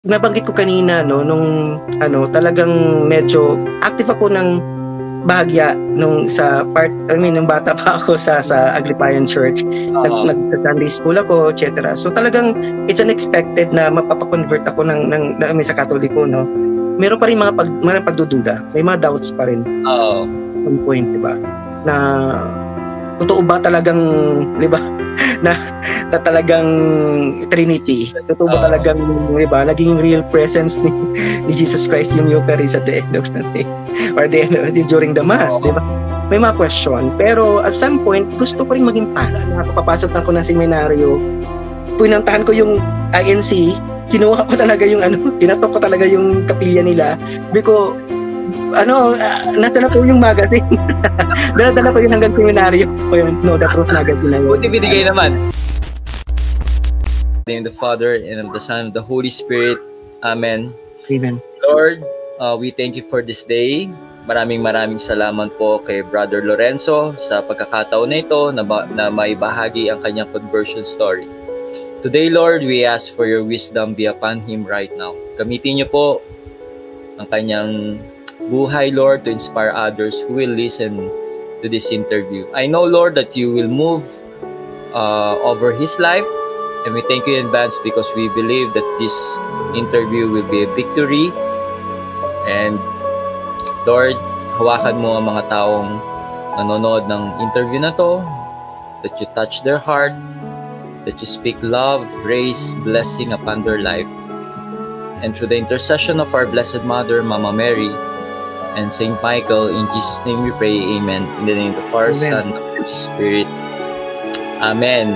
nabanggit ko kanina, no, nung talagang medyo active ako ng bahagya nung sa part, nung bata pa ako sa Aglipayan Church. Nag-Sunday school ako, etc. So talagang it's unexpected na mapapakonvert ako ng sa Katoliko, no. Meron pa rin mga pagdududa, may mga doubts pa rin. One point, di ba? Na totoo ba talagang, di ba? na talagang Trinity. Totoo ba talagang, di ba, naging real presence ni Jesus Christ yung Eucharist at the end of the day or during the Mass, di ba? May mga question. Pero at some point, gusto ko rin maging pala. Nakapapasok na ako ng seminaryo, pinuntahan ko yung INC, kinuha ko talaga yung tinatok ko talaga yung kapilya nila because nasa na po yung magazine. Dala-dala ko yun hanggang seminaryo. O yung The Truth magazine na yun. Buti binigay naman. In the name of the Father, and of the Son, and of the Holy Spirit. Amen. Amen. Lord, we thank you for this day. Maraming salamat po kay Brother Lorenzo sa pagkakataon na ito na maibahagi ang kanyang conversion story. Today, Lord, we ask for your wisdom be upon him right now. Gamitin niyo po ang kanyang buhay, Lord, to inspire others who will listen to this interview. I know, Lord, that you will move over his life, and we thank you in advance because we believe that this interview will be a victory. And Lord, hawakan mo ang mga taong nanonood ng interview na to, that you touch their heart, that you speak love, grace, blessing upon their life. And through the intercession of our Blessed Mother, Mama Mary, and Saint Michael, in Jesus' name we pray, amen. In the name of the Father, Son, and the Holy Spirit. Amen.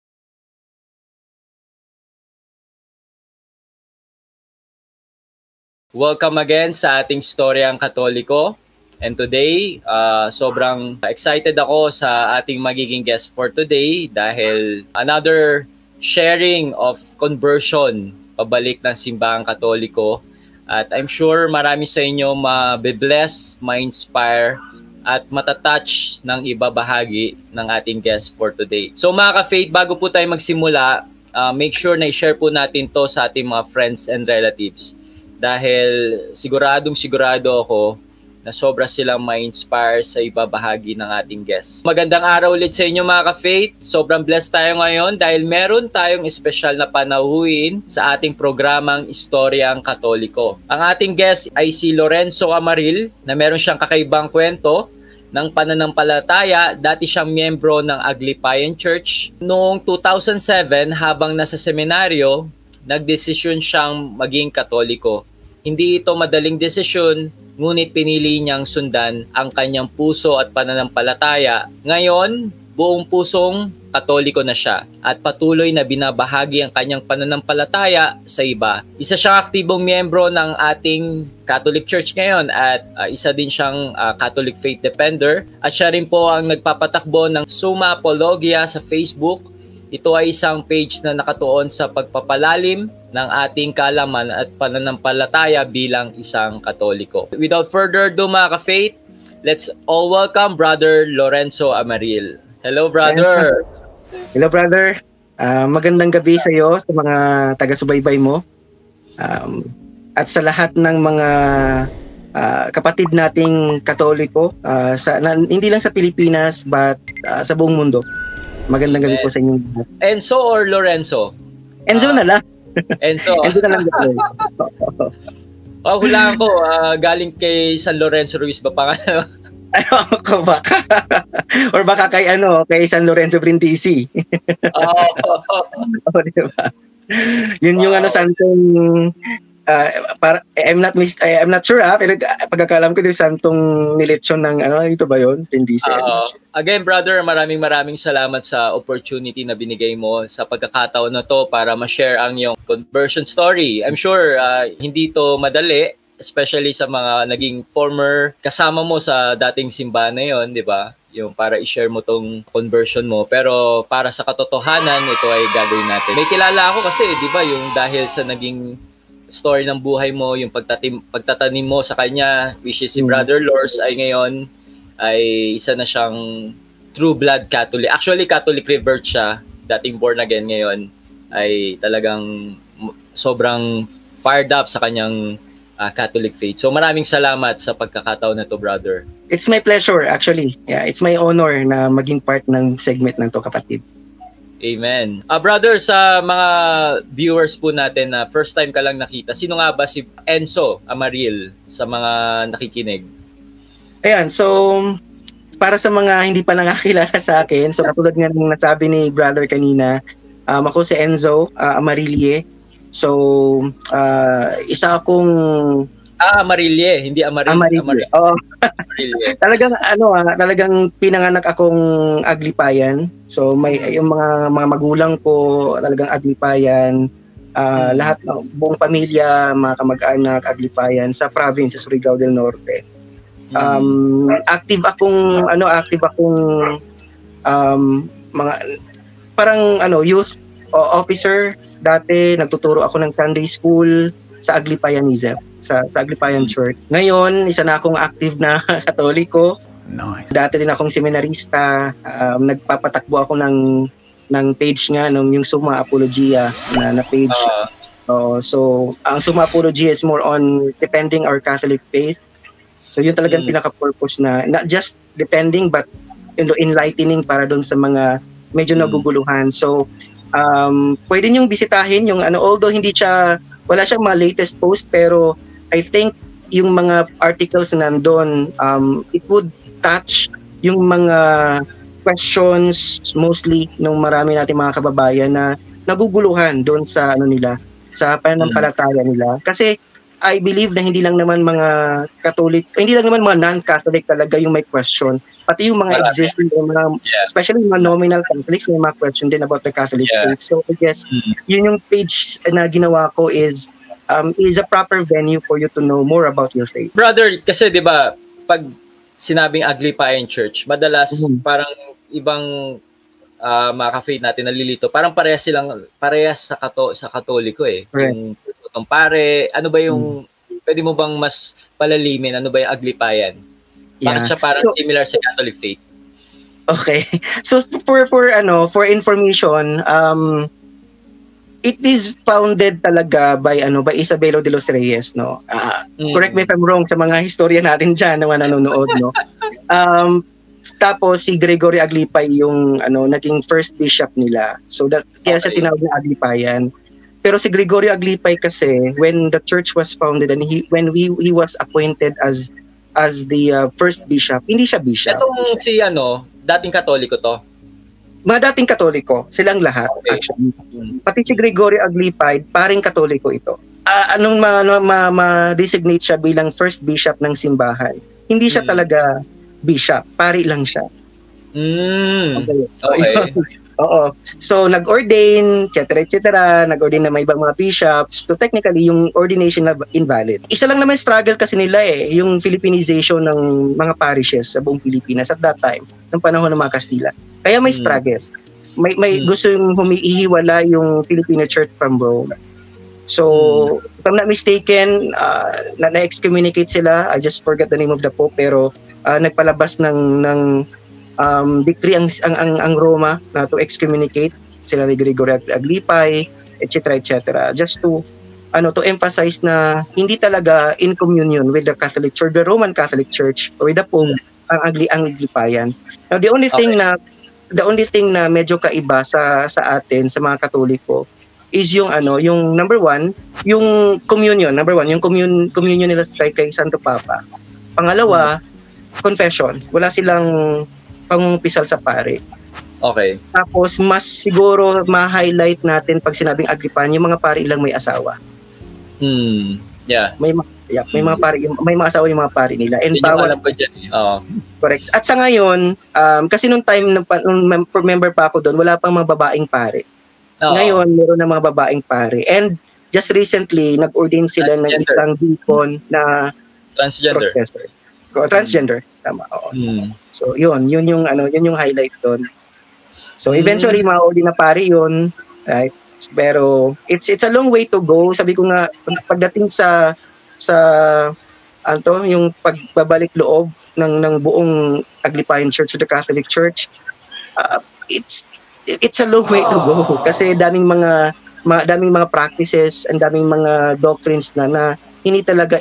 Welcome again sa ating Storyang Katoliko. And today, sobrang excited ako sa ating magiging guest for today dahil another sharing of conversion pabalik ng simbahang Katoliko. At I'm sure marami sa inyo mabe-bless, ma-inspire, at matatouch ng ibabahagi ng ating guest for today. So mga ka-faith, bago po tayo magsimula, make sure na i-share po natin to sa ating mga friends and relatives. Dahil sigurado ako na sobra silang ma-inspire sa ibabahagi ng ating guest. Magandang araw ulit sa inyo mga ka-faith. Sobrang blessed tayo ngayon dahil meron tayong espesyal na panauhin sa ating programang Istoryang Katoliko. Ang ating guest ay si Lorenzo Amaril na meron siyang kakaibang kwento ng pananampalataya. Dati siyang miyembro ng Aglipayan Church. Noong 2007, habang nasa seminaryo, nagdesisyon siyang maging Katoliko. Hindi ito madaling desisyon, ngunit pinili niyang sundan ang kanyang puso at pananampalataya. Ngayon, buong pusong Katoliko na siya at patuloy na binabahagi ang kanyang pananampalataya sa iba. Isa siyang aktibong miyembro ng ating Catholic Church ngayon at isa din siyang Catholic Faith Defender. At siya rin po ang nagpapatakbo ng Summa Apologia sa Facebook. Ito ay isang page na nakatuon sa pagpapalalim ng ating kaalaman at pananampalataya bilang isang Katoliko. Without further ado mga ka-faith, let's all welcome Brother Lorenzo Amaril. Hello, brother! Hello, brother! Magandang gabi sa iyo, sa mga taga-subaybay mo. At sa lahat ng mga kapatid nating Katoliko, hindi lang sa Pilipinas, but sa buong mundo. Magandang gabi po sa inyo. Enzo or Lorenzo? Enzo na lang. Enzo. Enzo na lang. Hulaan ko, galing kay San Lorenzo Ruiz ba pangalan? Ako baka. Or baka kay San Lorenzo Brindisi. Diba? Yun yung santong I'm not sure pero pagkakalam ko yung santong nilitsyon ng ito ba yun? Brindisi. Again, brother, maraming salamat sa opportunity na binigay mo sa pagkakataon na to para ma-share ang iyong conversion story. I'm sure hindi to madali, especially sa mga naging former kasama mo sa dating simbahan na yun, di ba? Yung para i-share mo tong conversion mo. Pero para sa katotohanan, ito ay gagawin natin. May kilala ako kasi, di ba, yung dahil sa naging story ng buhay mo, yung pagtatanim mo sa kanya, which is si Brother Lors, ay ngayon ay isa na siyang true blood Catholic. Actually, Catholic revert siya, dating born again, ngayon ay talagang sobrang fired up sa kanyang Catholic faith. So maraming salamat sa pagkakataon na to, brother. It's my pleasure actually. Yeah, it's my honor na maging part ng segment ng to, kapatid. Amen. Brother, sa mga viewers po natin na first time ka lang nakita, sino nga ba si Enzo Amaril sa mga nakikinig? Ayan, so para sa mga hindi pa nakakilala sa akin, so katulad nga ng nasabi ni brother kanina, ako si Enzo Amarilye. So, isa akong Amarilye, hindi Amarilye. Oo. Talagang pinanganak akong Aglipayan. So may yung mga magulang ko talagang Aglipayan. Lahat ng buong pamilya, mga kamag-anak Aglipayan sa province sa Surigao del Norte. Active akong mga parang youth officer dati. Nagtuturo ako ng Sunday school sa Aglipayanism, sa Aglipayan Church. Ngayon, isa na akong active na Katoliko. Nice. Dati din akong seminarista. Nagpapatakbo ako ng page nga yung Summa Apologia na page. So ang Summa Apologia is more on defending our Catholic faith. So yun talagang pinaka-purpose na not just defending but enlightening para doon sa mga medyo naguguluhan. So pwede niyong bisitahin yung although wala siyang mga latest post, pero I think yung mga articles na nandun, it would touch yung mga questions mostly ng marami nating mga kababayan na naguguluhan doon sa sa pananampalataya nila. Kasi I believe na hindi lang naman mga Catholic, hindi lang naman mga non-Catholic talaga yung may question. Pati yung mga existing, especially mga nominal Catholics, may mga question din about the Catholic faith. So I guess yun yung page na ginawa ko is a proper venue for you to know more about your faith. Brother, kasi 'di ba pag sinabing Aglipayan Church, madalas parang ibang mga ka-faith natin nalilito. Parang parehas sa Katoliko eh. Right. Yung pare, ano ba yung pwede mo bang mas palalimin, ano ba yung Aglipayan? Bakit siya parang similar sa Catholic faith? Okay. So for information, it is founded talaga by Isabelo de los Reyes, no. Correct me if I'm wrong sa mga historia natin diyan na nanonood, no. Tapos si Gregory Aglipay yung naging first bishop nila. So kaya siya tinawag na Aglipayan. Pero si Gregorio Aglipay kasi, when the church was founded and when he was appointed as the first bishop, hindi siya bishop. Itong si dating Katoliko to? Mga dating Katoliko, silang lahat actually. Pati si Gregorio Aglipay, paring Katoliko ito. Anong ma-designate siya bilang first bishop ng simbahan. Hindi siya talaga bishop, pari lang siya. Okay. Oo. So, nag-ordain, etc. Nag-ordain na may ibang mga bishops. So, technically, yung ordination na invalid. Isa lang naman struggle kasi nila yung Filipinization ng mga parishes sa buong Pilipinas at that time, ng panahon ng mga Kastila. Kaya may struggles. May gusto yung humihiwala yung Filipino Church from Rome. So, if I'm not mistaken, na-excommunicate sila. I just forgot the name of the Pope, pero nagpalabas ng decree ang Roma na to excommunicate sila ni Gregory Aglipay, etc. just to emphasize na hindi talaga in communion with the Catholic Church, the Roman Catholic Church, or with the Pope ang Aglipayan. Now the only thing na medyo kaiba sa atin sa mga Katoliko is yung number one, yung communion, yung communion nila kay Santo Papa. Pangalawa, confession. Wala silang pangungpisal sa pare. Okay. Tapos mas siguro ma-highlight natin pag sinabing Aglipayan, yung mga pare ilang may asawa. Yeah. May mga pare, may mga asawa yung mga pare nila. And bawal pa diyan. Correct. At sa ngayon, kasi nung time nung member pa ako doon, wala pang mga babaeng pare. Ngayon, meron na mga babaeng pare. And just recently, nag-ordain sila ng isang deacon na transgender. Professor. Transgender, tama. So yun yung highlight doon. So eventually ma-ordain na pare yun, right? Pero it's a long way to go. Sabi ko nga pagdating sa yung pagbabalik loob ng buong Aglipayan Church, the Catholic Church, it's a long way to go kasi daming mga daming mga practices, and daming mga doctrines na hindi talaga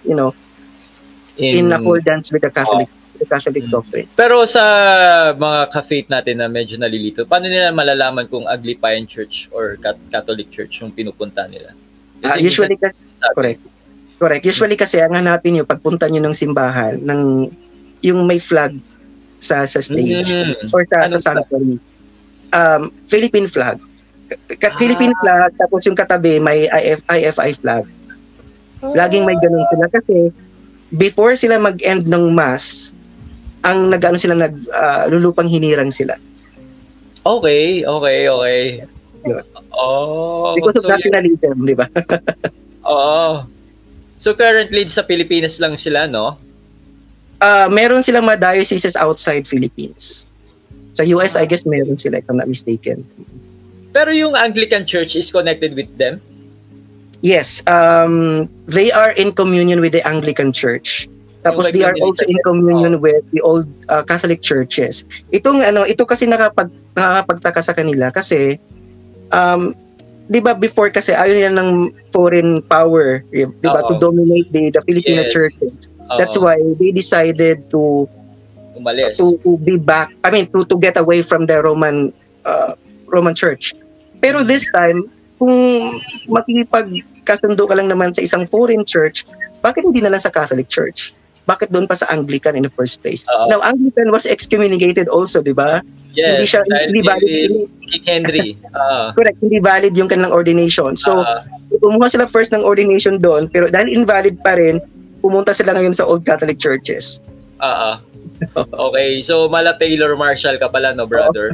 in accordance with the Catholic doctrine. Pero sa mga ka-faith natin na medyo nalilito, paano nila malalaman kung Aglipayan Church or Catholic Church yung pinupunta nila? Usually kasi, correct. Usually kasi ang hanapin nyo pagpunta nyo ng simbahan, yung may flag sa stage or sa sanctuary. Philippine flag. Philippine flag, tapos yung katabi may IFI flag. Laging may ganun sila kasi before sila mag-end ng mass, ang lulupang hinirang sila. Okay. Yun. Oh. Because of nationalism, di ba? Oo. So currently sa Pilipinas lang sila, no? Meron silang mga dioceses outside Philippines. Sa US, I guess meron sila, if I'm not mistaken. Pero yung Anglican Church is connected with them? Yes. They are in communion with the Anglican Church. Tapos they are also in communion with the old Catholic churches. Ito kasi nakapagtaka sa kanila kasi 'di ba before kasi ayaw nila ng foreign power, 'di ba, to dominate the Filipino churches. That's why they decided to umalis. To be back, to get away from the Roman Church. Pero this time, kung makikipagkasundo ka lang naman sa isang foreign church, bakit hindi na lang sa Catholic Church? Bakit doon pa sa Anglican in the first place? Now, Anglican was excommunicated also, di ba? Yes, hindi valid. King Henry. Correct, hindi valid yung kanilang ordination. So, kumuha sila first ng ordination doon, pero dahil invalid pa rin, pumunta sila ngayon sa Old Catholic Churches. Okay, so mala Taylor Marshall ka pala, no, brother?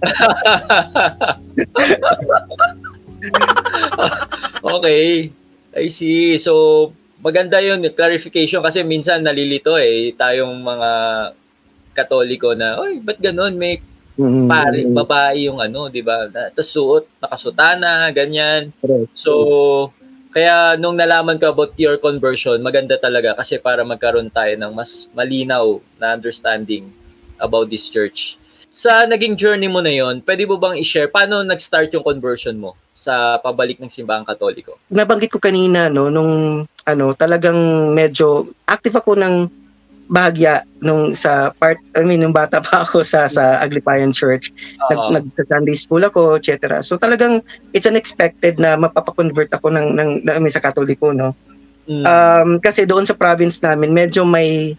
Okay, I see. So, maganda yun, clarification, kasi minsan nalilito tayong mga Katoliko na, oy, ba't ganun? May babae yung di ba? Tapos suot, nakasutana, ganyan. So, kaya nung nalaman ko about your conversion, maganda talaga kasi para magkaroon tayo ng mas malinaw na understanding about this church. Sa naging journey mo na yon, pwede mo bang i-share paano nag-start yung conversion mo sa pabalik ng simbahang Katoliko? Nabanggit ko kanina nung talagang medyo active ako ng bahagya nung bata pa ako sa Aglipayan Church. Nag-Sunday school ako, etc. So talagang it's unexpected na mapapakonvert ako sa Katoliko, no. Kasi doon sa province namin medyo may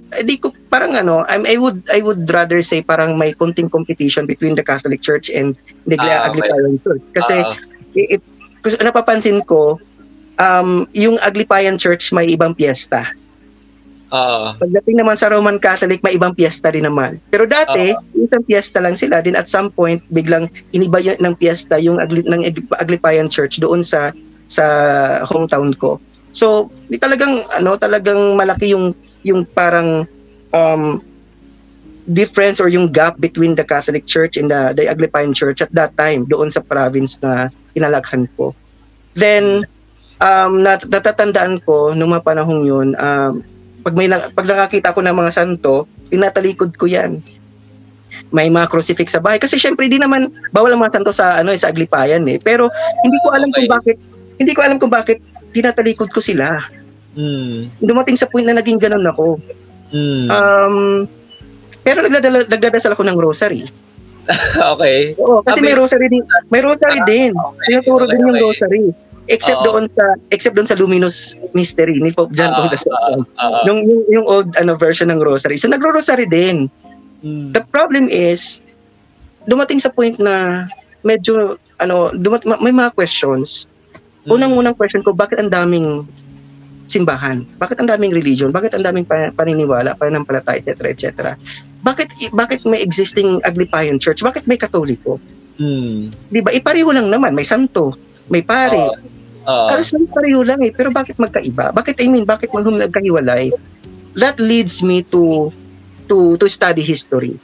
I would rather say parang may konting competition between the Catholic Church and the Aglipayan Church. Kasi napapansin ko, yung Aglipayan Church may ibang piyesta. Pagdating naman sa Roman Catholic, may ibang piyesta rin naman. Pero dati, isang piyesta lang sila. Then at some point, biglang iniba ng piyesta yung ng Aglipayan Church doon sa hometown ko. So, talagang malaki yung parang difference or yung gap between the Catholic Church and the Aglipayan Church at that time doon sa province na inalaghan ko. Then natatandaan ko nung mga panahong yun, pag nakakita ko ng mga santo, tinatalikod ko yan. May mga crucifix sa bahay kasi syempre di naman bawal ang mga santo sa Aglipayan pero hindi ko alam kung bakit tinatalikod ko sila. Dumating sa point na naging ganun ako. Pero nagdadasal ako ng rosary. Okay. Oo, kasi may rosary din. Tinuturo din yung rosary. Except doon sa Luminous Mystery ni Pope John Paul II. Yung old version ng rosary. So nagro-rosary din. The problem is dumating sa point na medyo may mga questions. Unang question ko, bakit ang daming simbahan? Bakit ang daming religion? Bakit ang daming paniniwala, pananampalataya, etc. Bakit may existing Aglipayan Church? Bakit may Katoliko? Di ba? Pareho lang naman. May santo, may pare. Pareho lang pero bakit magkaiba? Bakit magkahiwalay? That leads me to study history.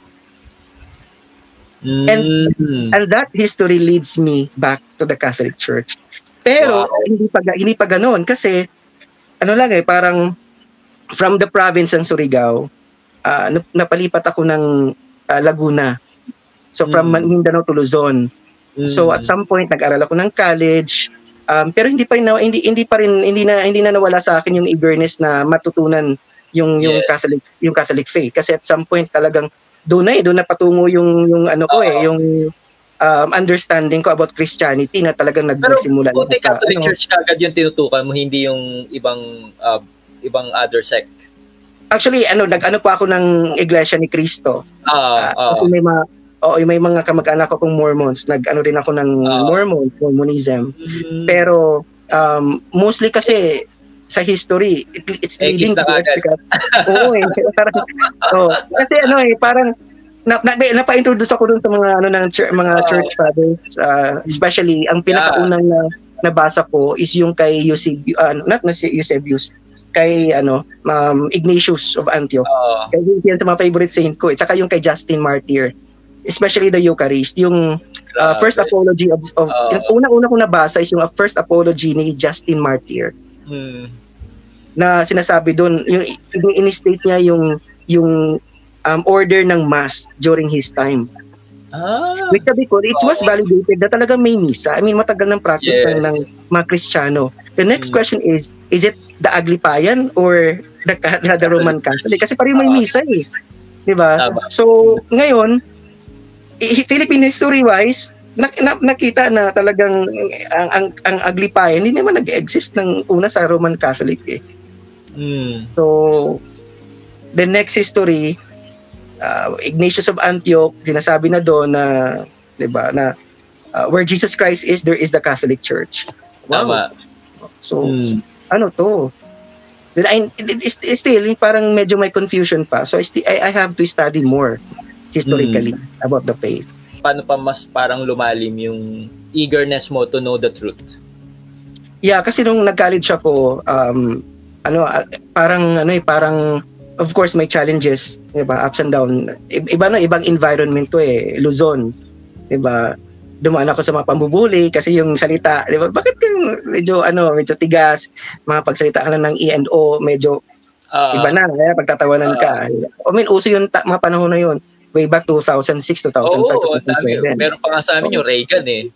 And that history leads me back to the Catholic Church. Pero hindi pa ganoon kasi parang from the province ng Surigao, napalipat ako ng Laguna. So from Mindanao to Luzon. So at some point nag-aral ako ng college, pero hindi na nawala sa akin yung eagerness na matutunan yung Catholic faith, kasi at some point talagang doon na patungo yung ano ko yung understanding ko about Christianity na talagang nagsimula. Pero Catholic Church kagad yung tinutukan mo, hindi yung ibang other sect? Actually, nag-ano pa ako ng Iglesia ni Cristo. May mga kamag-anak akong Mormons. Nag-ano rin ako ng Mormonism. Pero mostly kasi sa history, it's leading to kasi parang napa-introduce ako dun sa mga mga church fathers, especially ang pinakaunang nabasa ko is yung kay Eusebius, kay Ignatius of Antioch. Kaya yan sa mga favorite saint ko, at saka yung kay Justin Martyr, especially the Eucharist, yung first apology of una kong nabasa is yung first apology ni Justin Martyr. Na sinasabi doon, yung in-state niya yung order ng mass during his time. Which because it was validated na talaga may misa. I mean, matagal ng practice ng mga Kristiyano. The next question is it the Aglipayan or the Roman Catholic? Kasi pareho may misa eh. Diba? So, ngayon, Philippine history-wise, nakita na talagang ang Aglipayan hindi naman nag-exist ng una sa Roman Catholic eh. So, the next history, Ignatius of Antioch, sinasabi na doon na, diba, na where Jesus Christ is, there is the Catholic Church. Wow. So, ano to? Then still, parang medyo may confusion pa. So, I have to study more historically about the faith. Paano pa mas parang lumalim yung eagerness mo to know the truth? Yeah, kasi nung nag-college ako, parang of course may challenges, 'di ba? Ups and down. Ibang environment to eh, Luzon. 'Di ba? Dumaan ako sa mga pambubuli kasi yung salita, 'di ba? Bakit medyo tigas, mga pagsalita ka ng E and O, medyo iba na, kaya pagtatawanan ka. I mean, uso yung mga panahon na yun. Way back 2006, 2005, 2007. Meron pa nga sa amin yung Reagan eh.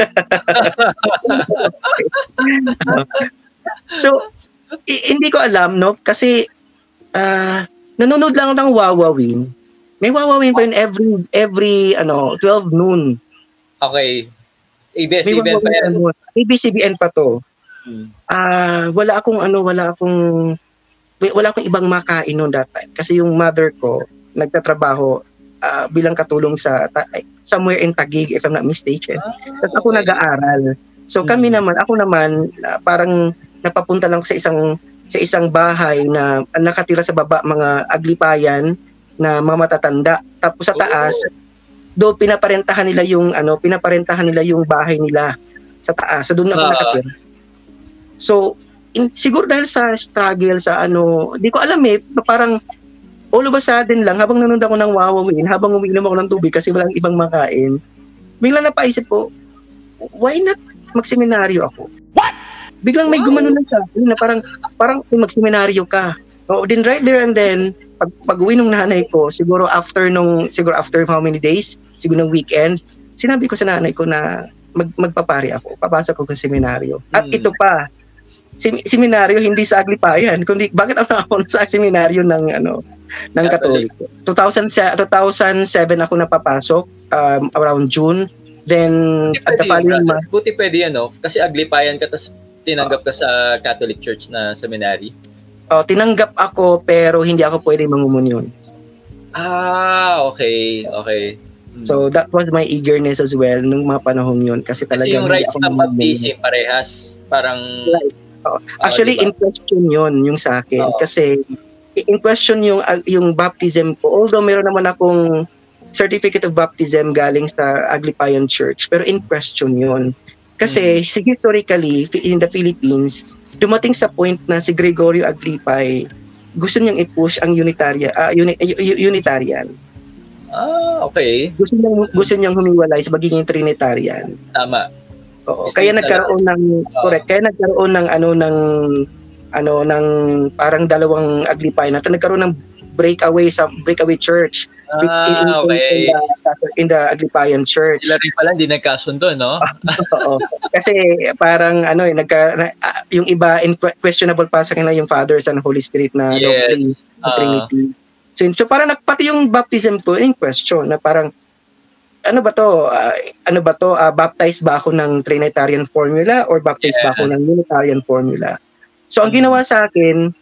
So, hindi ko alam, no? Kasi nanonood lang ng Wawawin. May Wawawin pa yun every 12 noon. Okay. ABS-CBN pa yan. ABS-CBN pa to. Wala akong ibang makain noon dati. Kasi yung mother ko nagtatrabaho bilang katulong sa somewhere in Taguig, if I'm not mistaken. Tapos ako nag-aaral. So ako naman parang napapunta lang sa isang bahay na nakatira sa baba, mga Aglipayan na mga matatanda. Tapos sa taas, do pinaparentahan nila yung bahay nila sa taas. So doon ako nakatira. So siguro dahil sa struggle sa di ko alam eh, parang all of a sudden lang, habang nanonood ako ng Wawawin, habang umiinom ako ng tubig kasi walang ibang makain, biglang napaisip ko, why not magseminaryo ako? What? Biglang may gumanon na sa akin na parang magseminaryo ka. So, then right there and then, pag-uwi ng nanay ko, siguro after how many days, siguro ng weekend, sinabi ko sa nanay ko na magpapari ako, papasok ko ng seminaryo. At ito pa, seminaryo hindi sa Aglipayan, kundi bakit ako sa seminaryo ng Katoliko. 2007 ako napapasok, around June. Then at the following month, buti pwede kasi Aglipayan ka tapos tinanggap ka sa Catholic Church na seminary. Tinanggap ako pero hindi ako pwede mangumunyon. Okay. So that was my eagerness as well nung mga panahon yun kasi talagang yung rights ng baptism parehas, parang right. Actually, in question yun yung sa akin. Kasi in question yung baptism ko. Although meron naman akong certificate of baptism galing sa Aglipayan Church. Pero in question yun. Kasi historically, in the Philippines, dumating sa point na si Gregorio Aglipay gusto niyang i-push ang Unitarian. Okay. Gusto niyang humiwalay sa pagiging Trinitarian. Tama. Oo. Kaya nagkaroon ng ng parang dalawang Aglipay na nagkaroon ng breakaway church. Okay. In the Aglipayan Church. Sila rin pala, hindi nagkasundo, no? Oo. Kasi parang yung iba, questionable pa sa kanila yung Father, Son, Holy Spirit na doctrine, Trinity. So parang pati yung baptism ko in question, na parang, ano ba to? Baptized ba ako ng Trinitarian formula or baptized ba ako ng Unitarian formula? So ang ginawa sa akin,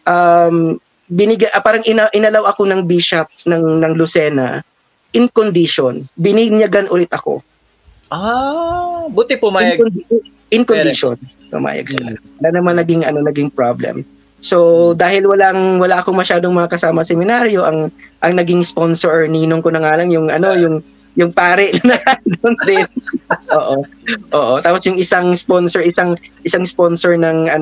parang inalaw ako ng bishop ng Lucena in condition. Bininyagan ulit ako. Buti pumayag. In condition. Pumayag sila. Wala naman naging problem. So dahil wala akong masyadong mga kasama seminaryo, ang naging sponsor ninong ko na nga lang yung pare na doon din. Oo. Tapos yung isang sponsor ng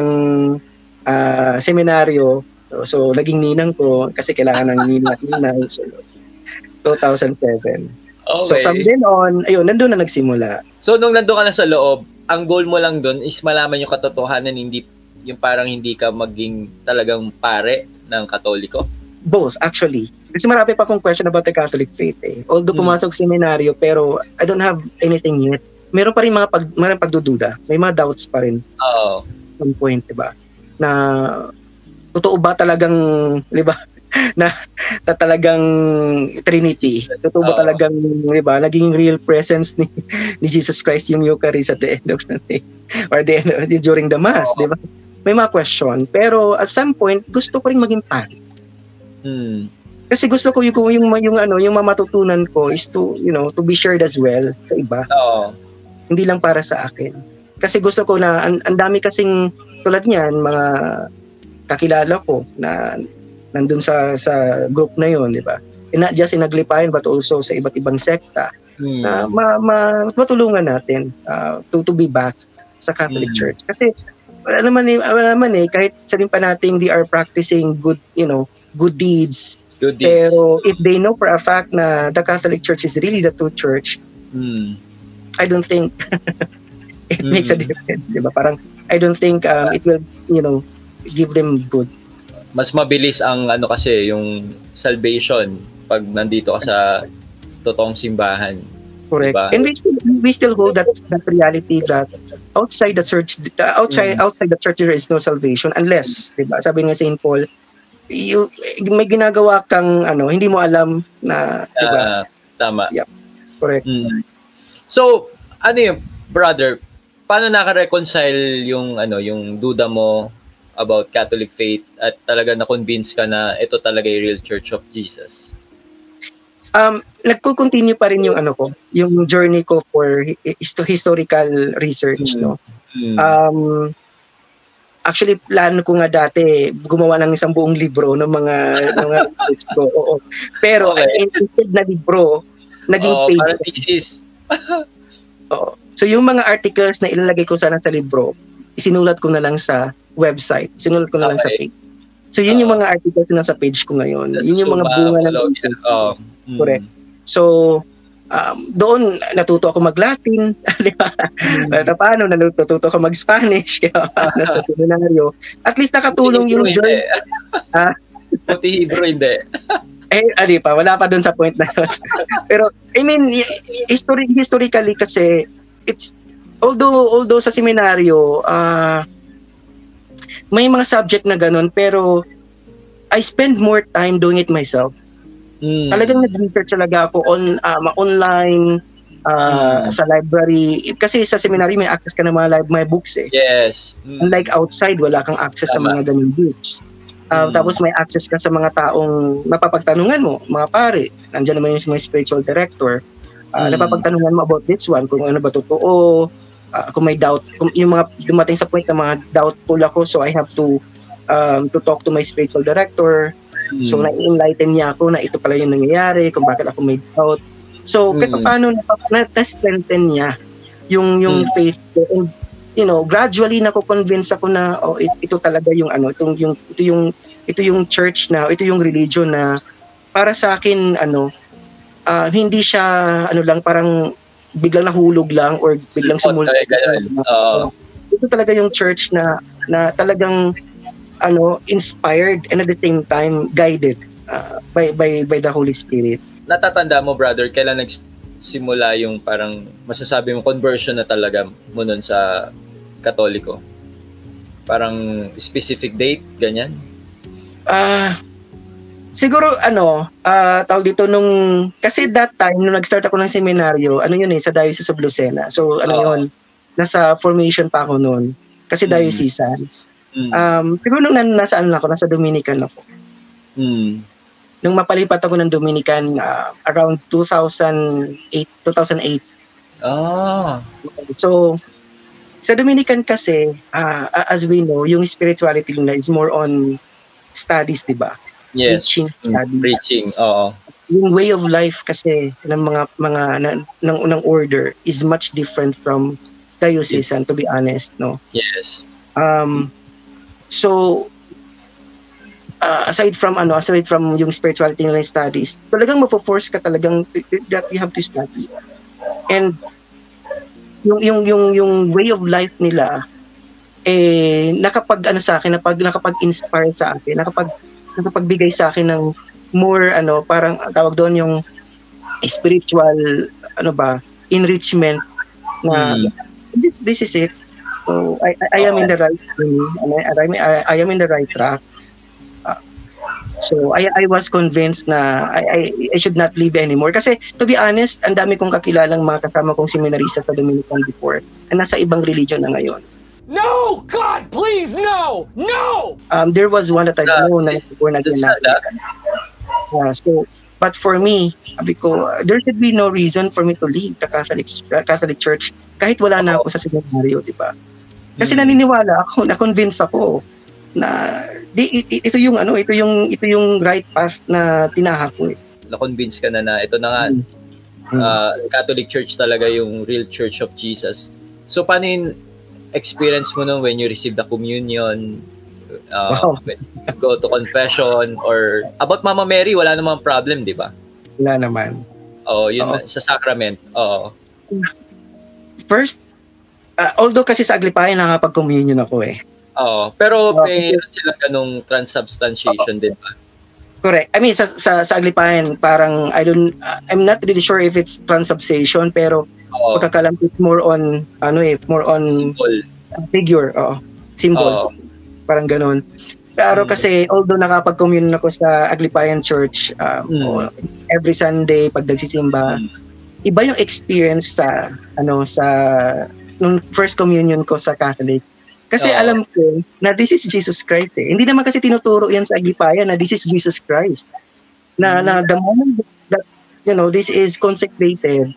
seminaryo. So naging ninang ko kasi kailangan ng ninang. So 2007. Okay. So from then on, nandun na nagsimula. So nung nandun ka na sa loob, ang goal mo lang doon is malaman yung katotohanan, hindi yung parang hindi ka maging talagang pare ng Katoliko? Both, actually. Kasi marami pa akong question about the Catholic faith eh. Although pumasok seminaryo, pero I don't have anything yet. Meron pa rin mga pagdududa. May mga doubts pa rin. Some point, diba? Na totoo ba talagang, diba? na talagang Trinity. Totoo ba talagang, diba? Naging real presence ni Jesus Christ yung Eucharist at the end of the day. Or during the Mass, diba? May mga question. Pero at some point, gusto ko rin maging pari. Kasi gusto ko yung matutunan ko is to be shared as well sa iba. Hindi lang para sa akin. Kasi gusto ko na ang dami kasing tulad niyan mga kakilala ko na nandun sa group na yon, di ba? Not just in Aglipayan but also sa iba't ibang sekta na matulungan natin to be back sa Catholic Church. Kasi wala naman eh kahit sabihin pa natin they are practicing good deeds. Pero if they know for a fact na the Catholic Church is really the true church, I don't think it makes a difference, di ba? Parang I don't think it will, give them good. Mas mabilis ang kasi yung salvation pag nandito ka sa totoong simbahan. Correct. Diba? And we still hold that reality that outside the church outside the church there is no salvation unless, di ba? Sabi nga St. Paul, may ginagawa kang hindi mo alam na, di ba? Tama. Yeah. Correct. So, brother, paano naka-reconcile yung duda mo about Catholic faith at talaga na-convince ka na ito talaga yung real Church of Jesus? Nagko-continue pa rin yung yung journey ko for historical research, no? Actually, plano ko nga dati gumawa ng isang buong libro ng mga research ko. Oo. Pero instead na libro, naging page. Thesis. Oo. So yung mga articles na ilalagay ko sana sa libro, isinulat ko na lang sa website. Sinulat ko na lang sa page. So yun yung mga articles na sa page ko ngayon. Yun yung mga bunga ng correct. So doon natuto ako mag-Latin, di ba? Paano natuto ako mag-Spanish kaya sa seminaryo. At least nakatulong yung journey. Puti Hebrew hindi. Di pa, wala pa doon sa point na yun. Pero I mean historically kasi it's although sa seminaryo may mga subject na ganun, pero I spend more time doing it myself. Talagang nag-research talaga ako online sa library kasi sa seminary may access ka na mga books eh. Yes. Unlike outside, wala kang access sa mga ganung books. Tapos may access ka sa mga taong mapapagtanungan mo, mga pare. Nandiyan naman yung mga spiritual director. Napapagtanungan mo about this one, kung ano ba totoo, kung may doubt, kung yung mga dumating sa point na mga doubtful ako, so I have to talk to my spiritual director. So na-enlighten niya ako na ito pala yung nangyayari, kung bakit ako may doubt. So kahit paano na-strengthen niya yung faith ko. And gradually nako-convince ako na ito talaga yung ito yung church na, ito yung religion na para sa akin hindi siya lang parang biglang nahulog lang or biglang sumulog. Ito talaga yung church na talagang inspired and at the same time guided by the Holy Spirit. Natatanda mo, brother, kailan nagsimula yung parang masasabi mo conversion na talaga mo nun sa Katoliko? Parang specific date, ganyan? Siguro tawag dito kasi that time nung nag-start ako ng seminaryo, sa Diocese of Lucena. So yun, nasa formation pa ako noon kasi diocesan. Siguro nung nasaan ako, nasa Dominican ako. Nung mapalipat ako ng Dominican around 2008. So sa Dominican kasi, as we know, yung spirituality nila is more on studies, di ba? Yes. Preaching, studies. Preaching, oo. Yung way of life kasi ng ng order is much different from diocesan, to be honest, no? Yes. So aside from yung spirituality nila studies, talagang mapo-force ka talagang that you have to study. And yung way of life nila nakapag-inspire sa akin, nakapagbigay sa akin ng more parang tawag doon yung spiritual enrichment na this is it. So I am in the right I am in the right track. So I was convinced na I should not live anymore kasi to be honest, ang dami kong kakilalang mga kasama kong seminarista sa Dominican before na nasa ibang religion na ngayon. No! God, please, no! No! There was one that I know na born again na. So, but for me, sabi ko, there should be no reason for me to leave the Catholic Church kahit wala na ako sa seminaryo, di ba? Kasi naniniwala ako, na-convince ako na ito yung right path na tinahak ko. Na-convince ka na ito na nga, Catholic Church talaga yung real Church of Jesus. So, paano yung experience mo nung when you receive the communion, when you go to confession, or about Mama Mary, wala namang problem, di ba? Wala naman. Sa sacrament. First, although kasi sa Aglipayan nakapag-communion ako pero may silang ganung transubstantiation din ba? Correct. I mean sa Aglipayan parang I'm not really sure if it's transubstantiation pero pagkakalam it's more on symbol. Figure, symbol. Parang ganoon. Pero kasi although nakapag-communion ako sa Aglipayan Church every Sunday pag nagsisimba, iba yung experience sa nung first communion ko sa Catholic. Kasi alam ko na this is Jesus Christ Hindi naman kasi tinuturo yan sa Aglipayan na this is Jesus Christ. Na the moment that this is consecrated,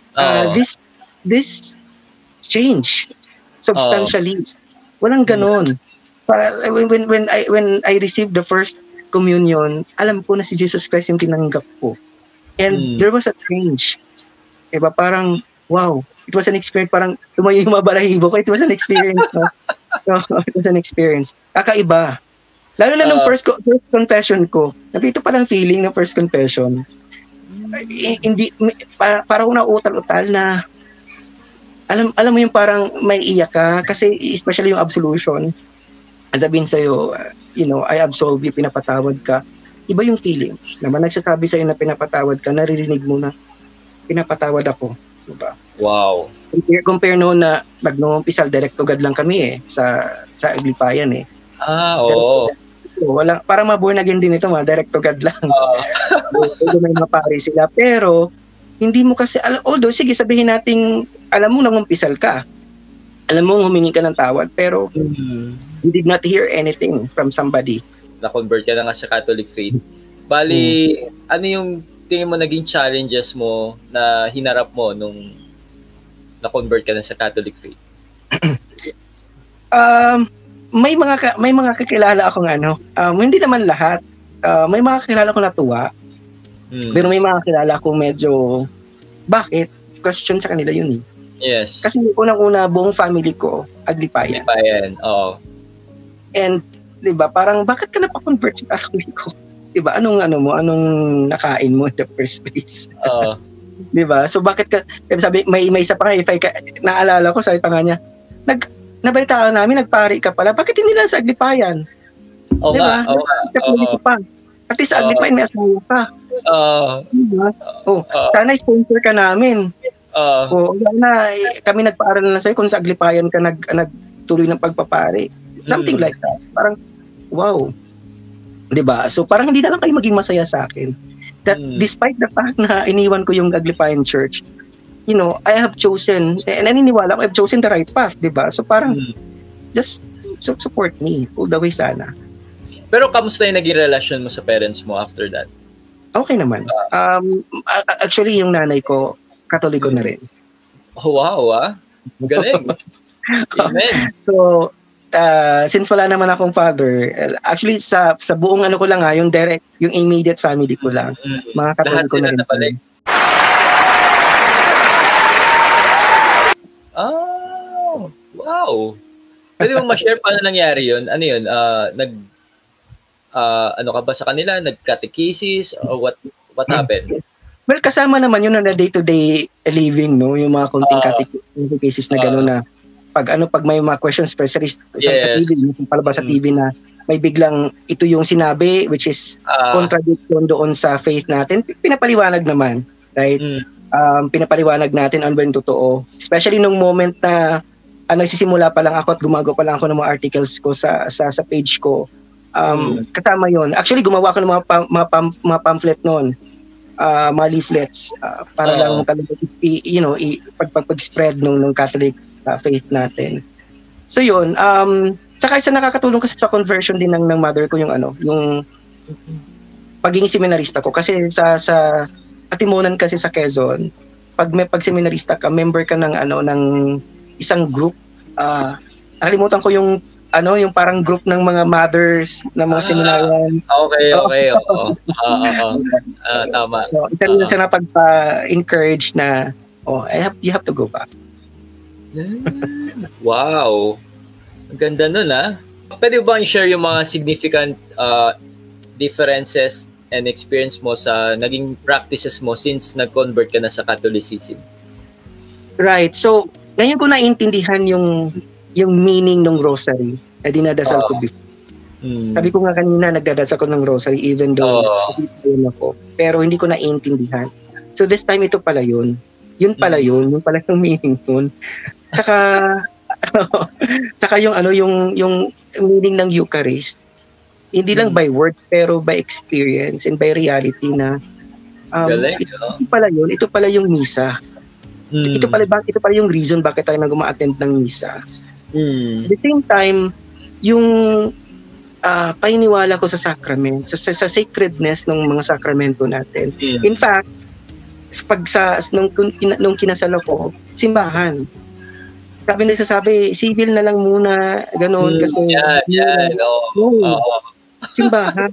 this change substantially. Walang ganon. When I received the first communion, alam ko na si Jesus Christ yung tinanggap ko. And there was a change. Diba? Parang, wow. It was an experience. Parang tumayo yung mga balahibo ko. It was an experience. No? It was an experience. Kakaiba. Lalo na nung first confession ko. Nabito palang feeling ng first confession. Hindi, parang nauutal-utal na alam mo yung parang may iyak ka kasi especially yung absolution. Sabihin sa'yo, I absolve you, pinapatawad ka. Iba yung feeling. Naman nagsasabi sa'yo na pinapatawad ka, naririnig mo na pinapatawad ako. Diba? Wow. Compare noon na nag-umpisal, direct to God lang kami sa Aglipayan Oo. Walang, parang ma-born again din ito, direct to God lang. May mapari sila. Pero, hindi mo kasi, although, sige, sabihin natin, alam mo nangumpisal ka. Alam mo humingi ka ng tawad, pero you did not hear anything from somebody. Na-convert ka na nga sa Catholic faith. Bali, ano yung tingin mo naging challenges mo na hinarap mo nung na-convert ka na sa Catholic faith? May mga kakilala akong hindi naman lahat. May mga kakilala akong natuwa. Pero may mga kakilala akong medyo bakit? Question sa kanila yun . Yes. Kasi unang-una buong family ko Aglipayan. Oo. And 'di ba, parang bakit ka napa-convert sa Katoliko? 'Di ba? Anong nakain mo in the first place? 'Di ba? So bakit ka sabi may isa pa nga naalala ko sabi pa nga niya, nabalitaan namin nagpari ka pala. Bakit hindi lang sa Aglipayan? Oo diba? nga, oo nga. Katoliko pa. At least sa Aglipayan may asawa ka. Diba? Sana sponsor ka namin. Na, kami nagpaaral na sa'yo kung sa Aglipayan ka nagtuloy ng pagpapare. Something like that. Parang, wow. Diba? So parang hindi na lang kayo maging masaya sa akin. That despite the fact na iniwan ko yung Aglipayan Church, I have chosen, and naniniwala ko, I've chosen the right path, diba? So parang, just support me all the way sana. Pero kamusta yung naging relasyon mo sa parents mo after that? Okay naman. Actually, yung nanay ko, Katoliko na rin. Oh, wow, galing. Amen. So, since wala naman akong father, actually sa buong ano ko lang yung immediate family ko lang. Mga Katoliko na rin. Oh, wow. Pwede mo ma-share paano nangyari yun? Ano yun? Ano ka ba sa kanila? Nag-catechesis? Or what happened? Well, kasama naman yun na day-to-day living, no? Yung mga konting catechesis na gano'n na pag may mga questions, especially sa TV, palabas sa TV na may biglang ito yung sinabi, which is contradiction doon sa faith natin, pinapaliwanag naman, right? Pinapaliwanag natin ano ba yung totoo. Especially nung moment na nagsisimula pa lang ako at gumagawa pa lang ako ng mga articles ko sa page ko. Kasama yon. Actually, gumawa ako ng mga pamphlet noon. Mga leaflets para lang talaga pag-spread ng Catholic faith natin. So yun, saka isa nakakatulong kasi sa conversion din ng mother ko yung pagiging seminarista ko kasi sa Atimunan kasi sa Quezon, pag seminarista ka, member ka ng isang group. Nakalimutan ko yung parang group ng mga mothers ng mga seminaryan. Okay. Tama. So, isa rin siya napag-encourage na you have to go back. Wow. Ang ganda nun Pwede ba i-share yung mga significant differences and experience mo sa naging practices mo since nag-convert ka na sa Catholicism? Right. So, ngayon ko naintindihan yung meaning ng rosary na dinadasal ko before. Sabi ko nga kanina, nagdadasal ko ng rosary even though ako. Pero hindi ko naintindihan. So this time, ito pala yun. Yun pala yung meaning nun. Tsaka yung meaning ng Eucharist. Hindi lang by word, pero by experience and by reality na ito pala yung misa. Ito pala yung reason bakit tayo nag-uma-attend ng misa. At the same time, yung paniniwala ko sa sacrament, sa sacredness ng mga sakramento natin. In fact, nung kinasal ako, simbahan. Sabi, civil na lang muna, gano'n. Kasi, simbahan.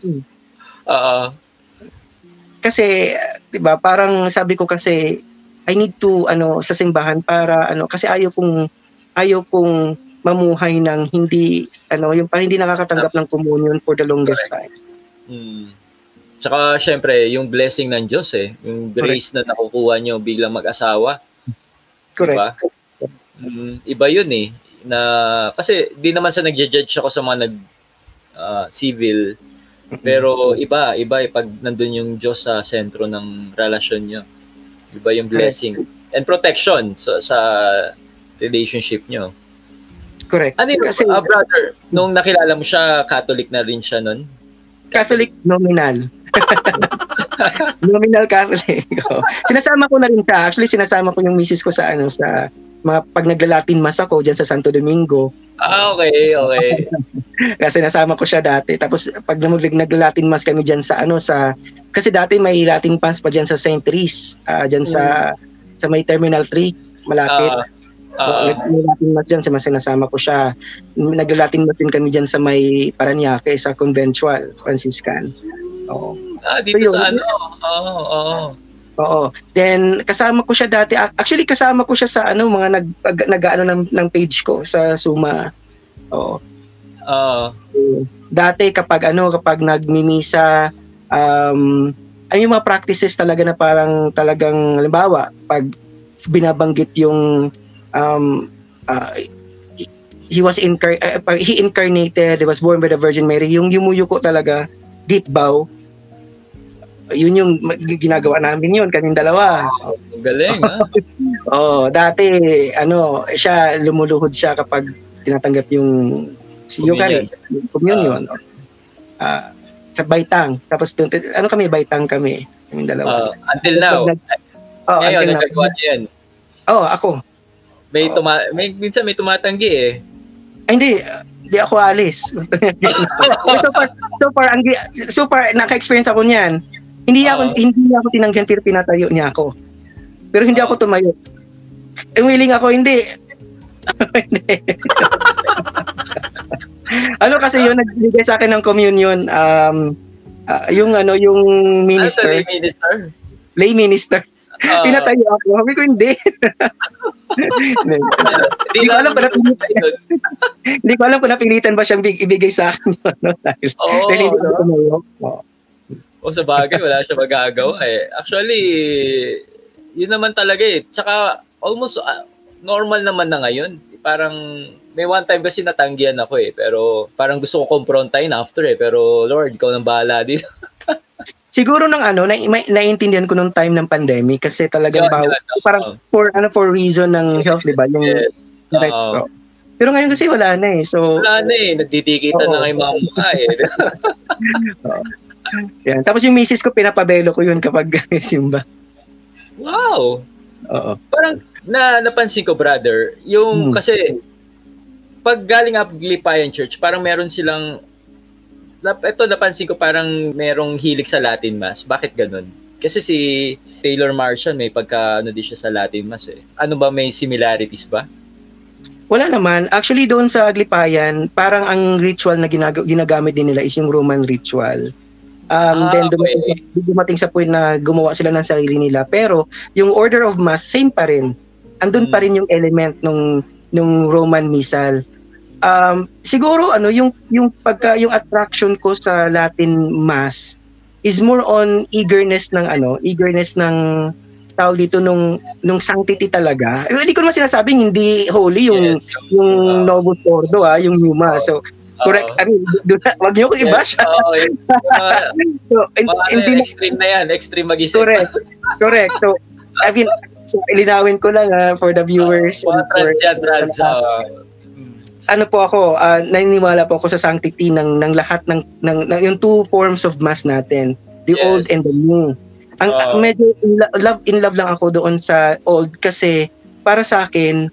Kasi, diba, parang sabi ko kasi, I need to, sa simbahan para, kasi ayaw kong mamuhay ng hindi, yung parang hindi nakakatanggap ng communion for the longest time. Tsaka, syempre, yung blessing ng Diyos yung grace na nakukuha nyo biglang mag-asawa. Correct. Diba? Iba yun na, kasi di naman sa nag-judge ako sa mga civil, pero iba pag nandun yung Diyos sa sentro ng relasyon nyo. Iba yung blessing and protection sa relationship nyo. Correct. Ano yung, brother, nung nakilala mo siya, Catholic na rin siya nun? Catholic nominal. Nominal Catholic. Sinasama ko na rin siya. Actually, sinasama ko yung misis ko sa mga pag nagla-Latin Mass ako dyan sa Santo Domingo. Okay. Kasi nasama ko siya dati. Tapos pag nagla-Latin Mass kami dyan sa kasi dati may Latin Mass pa dyan sa St. Therese, dyan sa may Terminal 3, malapit. May Latin Mass dyan, sinasama ko siya. Nagla-Latin Mass din kami dyan sa may Parañaque, sa Conventual, Franciscan. Dito so, sa Oo. Then kasama ko siya dati. Actually kasama ko siya sa mga nag-ano ng page ko sa Suma. Oo. Dati kapag nagmimisa yung mga practices talaga na parang talagang halimbawa pag binabanggit yung he incarnated, he was born by the Virgin Mary. Yung yumuyuko talaga, deep bow. Yun yung ginagawa namin yun, kaming dalawa. Wow, galing, ha? Dati, siya, lumuluhod siya kapag tinatanggap yung communion. Sa baitang. Tapos, baitang kami. Kaming dalawa. Until now. Ngayon, nagagawa niya yan. Ako. Minsan may tumatanggi eh. Ay, hindi ako alis. so far, naka-experience ako niyan. Hindi ako tinanggihan, pero pinatayo niya ako. Pero hindi ako tumayo. Willing ako, hindi. Kasi yun, nagbigay sa akin ng communion, yung minister. Lay minister. Pinatayo ako. Sabi ko, hindi. Hindi ko alam kung napilitan ba siyang ibigay sa akin. Dahil hindi ako tumayo. Sa bagay, wala siya magagawa eh. Actually, yun naman talaga eh. Tsaka, almost normal naman na ngayon. Parang, may one time kasi natanggihan ako eh. Pero, parang gusto ko confrontahin after eh. Pero, Lord, ikaw nang bahala dito. Siguro naiintindihan ko nung time ng pandemic kasi talagang parang for reason ng health, di ba? Pero ngayon kasi wala na eh. Wala na eh. Nagtitikita na kay mga mukha eh. Yan. Tapos yung misis ko, pinapabelo ko yun kapag simba. Wow! Oo. Parang napansin ko, brother, yung kasi pag galing Aglipayan Church, parang meron silang napansin ko parang merong hilig sa Latin Mass. Bakit ganun? Kasi si Taylor Marshall may din siya sa Latin Mass eh. Ano ba, may similarities ba? Wala naman. Actually, doon sa Aglipayan, parang ang ritual na ginagamit din nila is yung Roman ritual. Then dumating sa point na gumawa sila ng sarili nila. Pero yung order of mass, same pa rin. Andun pa rin yung element nung Roman Missal. Siguro yung attraction ko sa Latin Mass is more on eagerness ng tawag dito nung sanctity talaga. Hindi ko naman sinasabing hindi holy yung Novus Ordo yung Numa. So correct. I mean, wag niyo ko i-bash. Extreme na yan. Extreme mag-isip. Correct. So, I mean, ilinawin ko lang for the viewers. Ano po ako, naniniwala po ako sa sanctity ng lahat ng yung two forms of mass natin. The old and the new. Medyo in love lang ako doon sa old kasi para sa akin,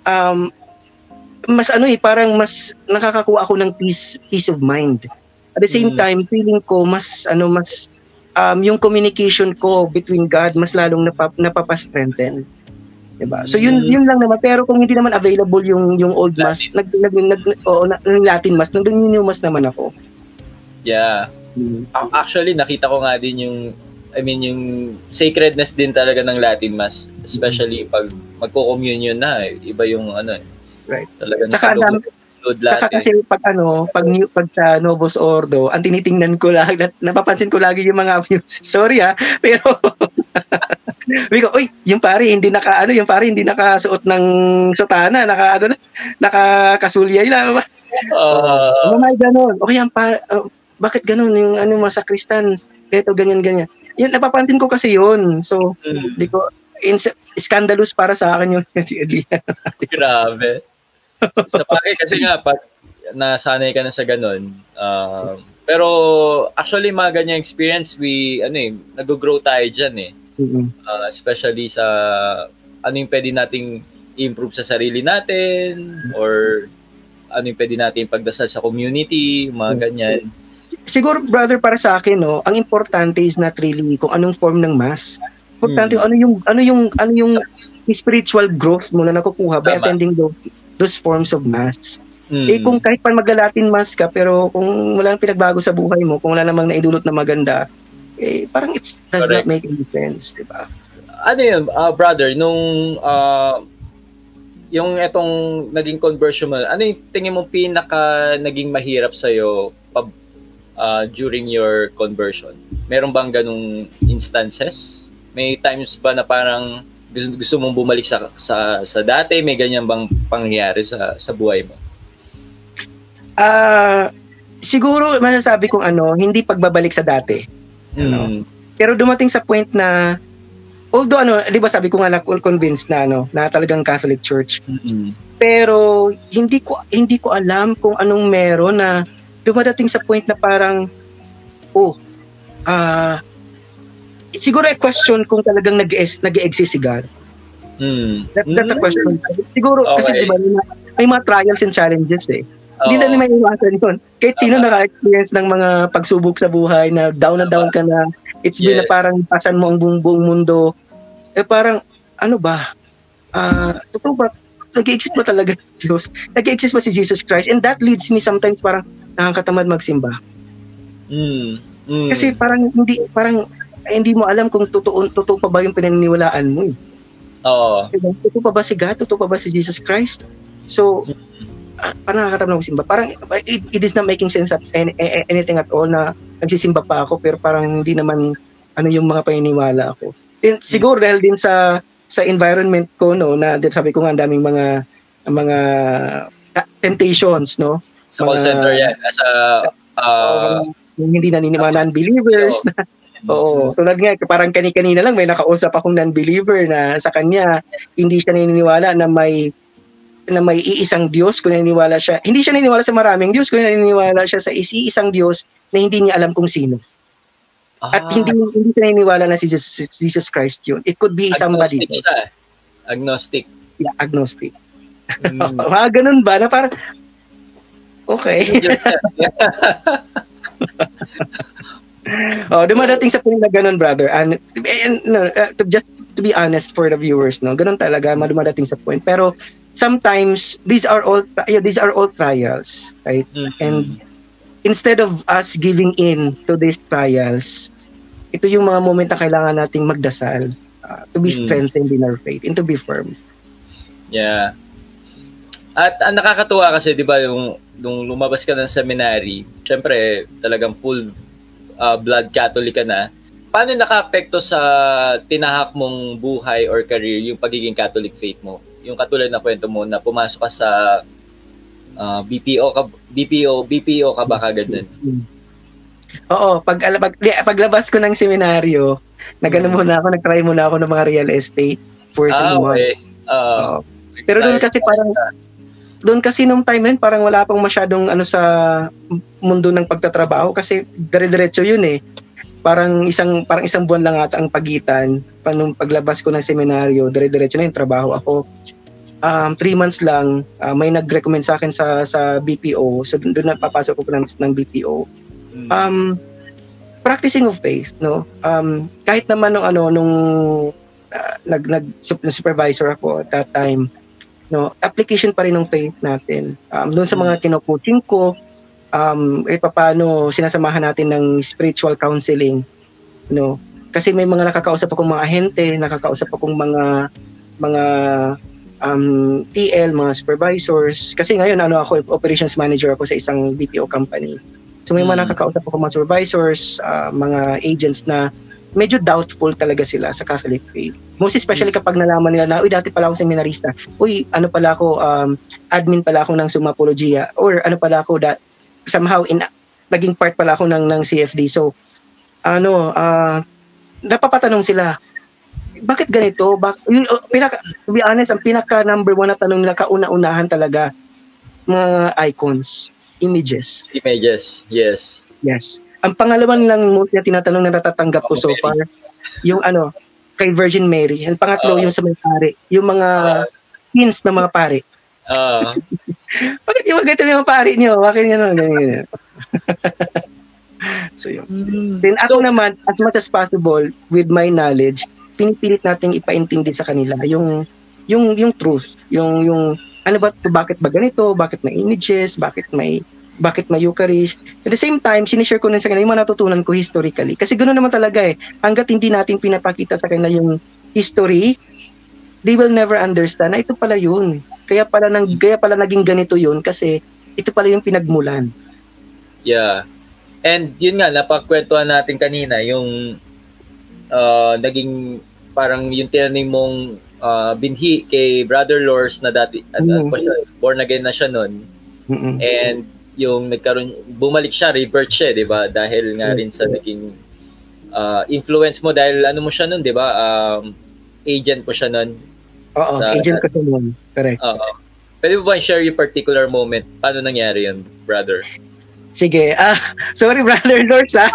mas parang mas nakakakuha ako ng peace of mind. At the same time, feeling ko mas yung communication ko between God mas lalong napapastrengthen. Diba? So yun lang naman, pero kung hindi naman available yung old mass, Latin mass, nandun yung new mass naman ako. Yeah. Actually, nakita ko nga din yung sacredness din talaga ng Latin mass, especially pag magko-communion na, iba yung right. Talagang tsaka kasi pag sa Novus Ordo, ang tinitingnan ko lagi, napapansin ko lagi yung mga abuses. Sorry pero yung pare hindi nakasuot ng sutana, nakakasulyay lang ba? May ganun. Okay, bakit ganun yung masakristan? Ito ganyan. Yun, napapansin ko kasi yun. So, hindi ko scandalous para sa akin yung Grabe. Sa bagay kasi nga pag nasanay ka na sa ganun, pero actually mga ganyang experience nag-grow tayo dyan eh. Especially sa yung pwede nating improve sa sarili natin or yung pwede nating pagdasal sa community, mga ganyan. Siguro brother, para sa akin ang importante is not really kung anong form ng mass. Importante ano yung spiritual growth mo na nakukuha by attending those forms of mass. Kung kahit pa magla-Latin mass ka pero kung wala nang pinagbago sa buhay mo, kung wala namang naidulot na maganda, parang it does not make any sense, di ba? Brother, nung yung etong naging conversion mo, ano yung tingin mo naging mahirap sa'yo during your conversion? Meron bang ganung instances? May times ba na parang gusto mong bumalik sa dati? May ganyan bang pangyayari sa buhay mo? Siguro masasabi kong hindi pagbabalik sa dati. Pero dumating sa point na although 'di ba sabi ko nga convinced na na talagang Catholic Church. Pero hindi ko alam kung anong meron na dumadating sa point na parang siguro question kung talagang nag-exist si God. That's a question. Siguro kasi 'di ba may mga trials and challenges eh. Hindi na may iwasan yun. Kahit sino naka-experience ng mga pagsubok sa buhay na down ka na, it's been na parang pasan mo ang buong mundo. Parang, ano ba? Totoo ba? Nag-exist ba talaga Diyos? Nag-exist ba si Jesus Christ? And that leads me sometimes parang nakakatamad magsimba. Kasi parang hindi mo alam kung totoo pa ba yung pinaniniwalaan mo eh. Totoo pa ba si God? Totoo pa ba si Jesus Christ? So, parang nakakatamad magsimba. Parang it is not making sense at anything at all na nagsisimba pa ako pero parang hindi naman yung mga paniniwala ako. Siguro dahil din sa environment ko na sabi ko nga ang daming mga temptations sa call center yan as hindi naniniwala non-believers na tulad nga parang kanina lang may nakausap akong non-believer na sa kanya hindi siya naniniwala na may iisang Diyos, kung naniniwala siya. Hindi siya naniniwala sa maraming Diyos, kung naniniwala siya sa iisang Diyos na hindi niya alam kung sino. At hindi siya naniniwala na si Jesus Christ yun. It could be somebody. Agnostic siya. Agnostic. Yeah, agnostic. Ganun ba? Na parang, okay. Dumadating sa point na ganun, brother. And just to be honest for the viewers, ganun talaga, dumadating sa point. Pero sometimes these are all trials, right? And instead of us giving in to these trials, ito yung mga moment na kailangan nating magdasal to be strengthened in our faith and to be firm. Yeah. At ang nakakatuwa kasi 'di ba yung lumabas ka ng seminary, syempre talagang full blood Catholic ka na. Paano nakaapekto sa tinahak mong buhay or career yung pagiging Catholic faith mo? Yung katulad na kwento mo na pumasok ka sa BPO ka ba kagad nun? Oo, paglabas ko ng seminaryo, nagtry muna ako ng mga real estate for 3 months. Pero doon kasi nung time na yun, parang wala pang masyadong sa mundo ng pagtatrabaho kasi dire-diretso yun eh. Parang isang buwan lang ata ang pagitan nung paglabas ko ng seminaryo, dire-diretso na yung trabaho ako. 3 months lang, may nag-recommend sa akin sa BPO. So doon na papasok ko ng BPO. Practicing of faith, kahit naman nung supervisor ako at that time, application pa rin ng faith natin. Doon sa mga kino-coaching ko, paano sinasamahan natin ng spiritual counseling, kasi may mga nakakausap akong mga ahente, nakakausap akong mga TL, mga supervisors, kasi ngayon ako operations manager ako sa isang BPO company. So may mga nakakausap ako mga supervisors, mga agents na medyo doubtful talaga sila sa Catholic faith. Most especially kapag nalaman nila na, dati pala ako seminarista. Pala ako, admin pala ako ng Summa Apologia, or pala ako somehow naging part pala ako ng CFD. So napapatanong sila, bakit ganito? To be honest, ang pinaka number 1 na tanong nila, kauna-unahan talaga, mga icons, images, yes. Ang pangalaman lang na tinatanong na natatanggap ko so far, yung kay Virgin Mary. Ang pangatlo yung sa mga pare, yung mga hints ng mga pare. Bakit yung ganito yung mga pare nyo? Bakit ganyan? So yun. Then ako naman, as much as possible, with my knowledge, pinipilit nating ipaintindi sa kanila yung truth, yung bakit ba ganito, bakit may images, bakit may Eucharist. At the same time, sinishare ko na sa kanila yung mga natutunan ko historically. Kasi ganoon naman talaga eh. Hanggat hindi natin pinapakita sa kanila yung history, they will never understand na ito pala yun. Kaya pala naging ganito yun kasi ito pala yung pinagmulan. Yeah. And yun nga, napagkwentuhan natin kanina, yung naging parang yung tinanim mong binhi kay Brother Lors na dati, born again na siya nun. And yung bumalik siya, revert siya, 'di ba? Dahil nga rin sa naging influence mo, dahil ano mo siya noon, 'di ba? Agent mo siya noon. Oo, agent ko siya noon. Correct. Oo. Pwede mo ba share yung particular moment? Paano nangyari yun, brother? Sige. Sorry, brother Lors, ha?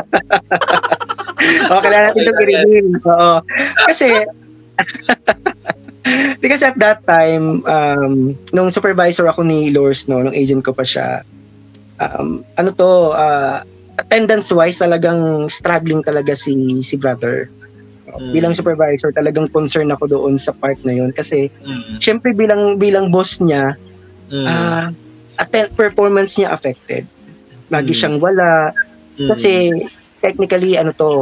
Okay lang natin itong i-reveal. Oo. Kasi at that time, nung supervisor ako ni Lors, no, nung agent ko pa siya, attendance-wise, talagang struggling talaga si brother. Bilang supervisor, talagang concern ako doon sa part na yun. Kasi, syempre bilang boss niya, performance niya affected. Lagi siyang wala. Kasi, technically,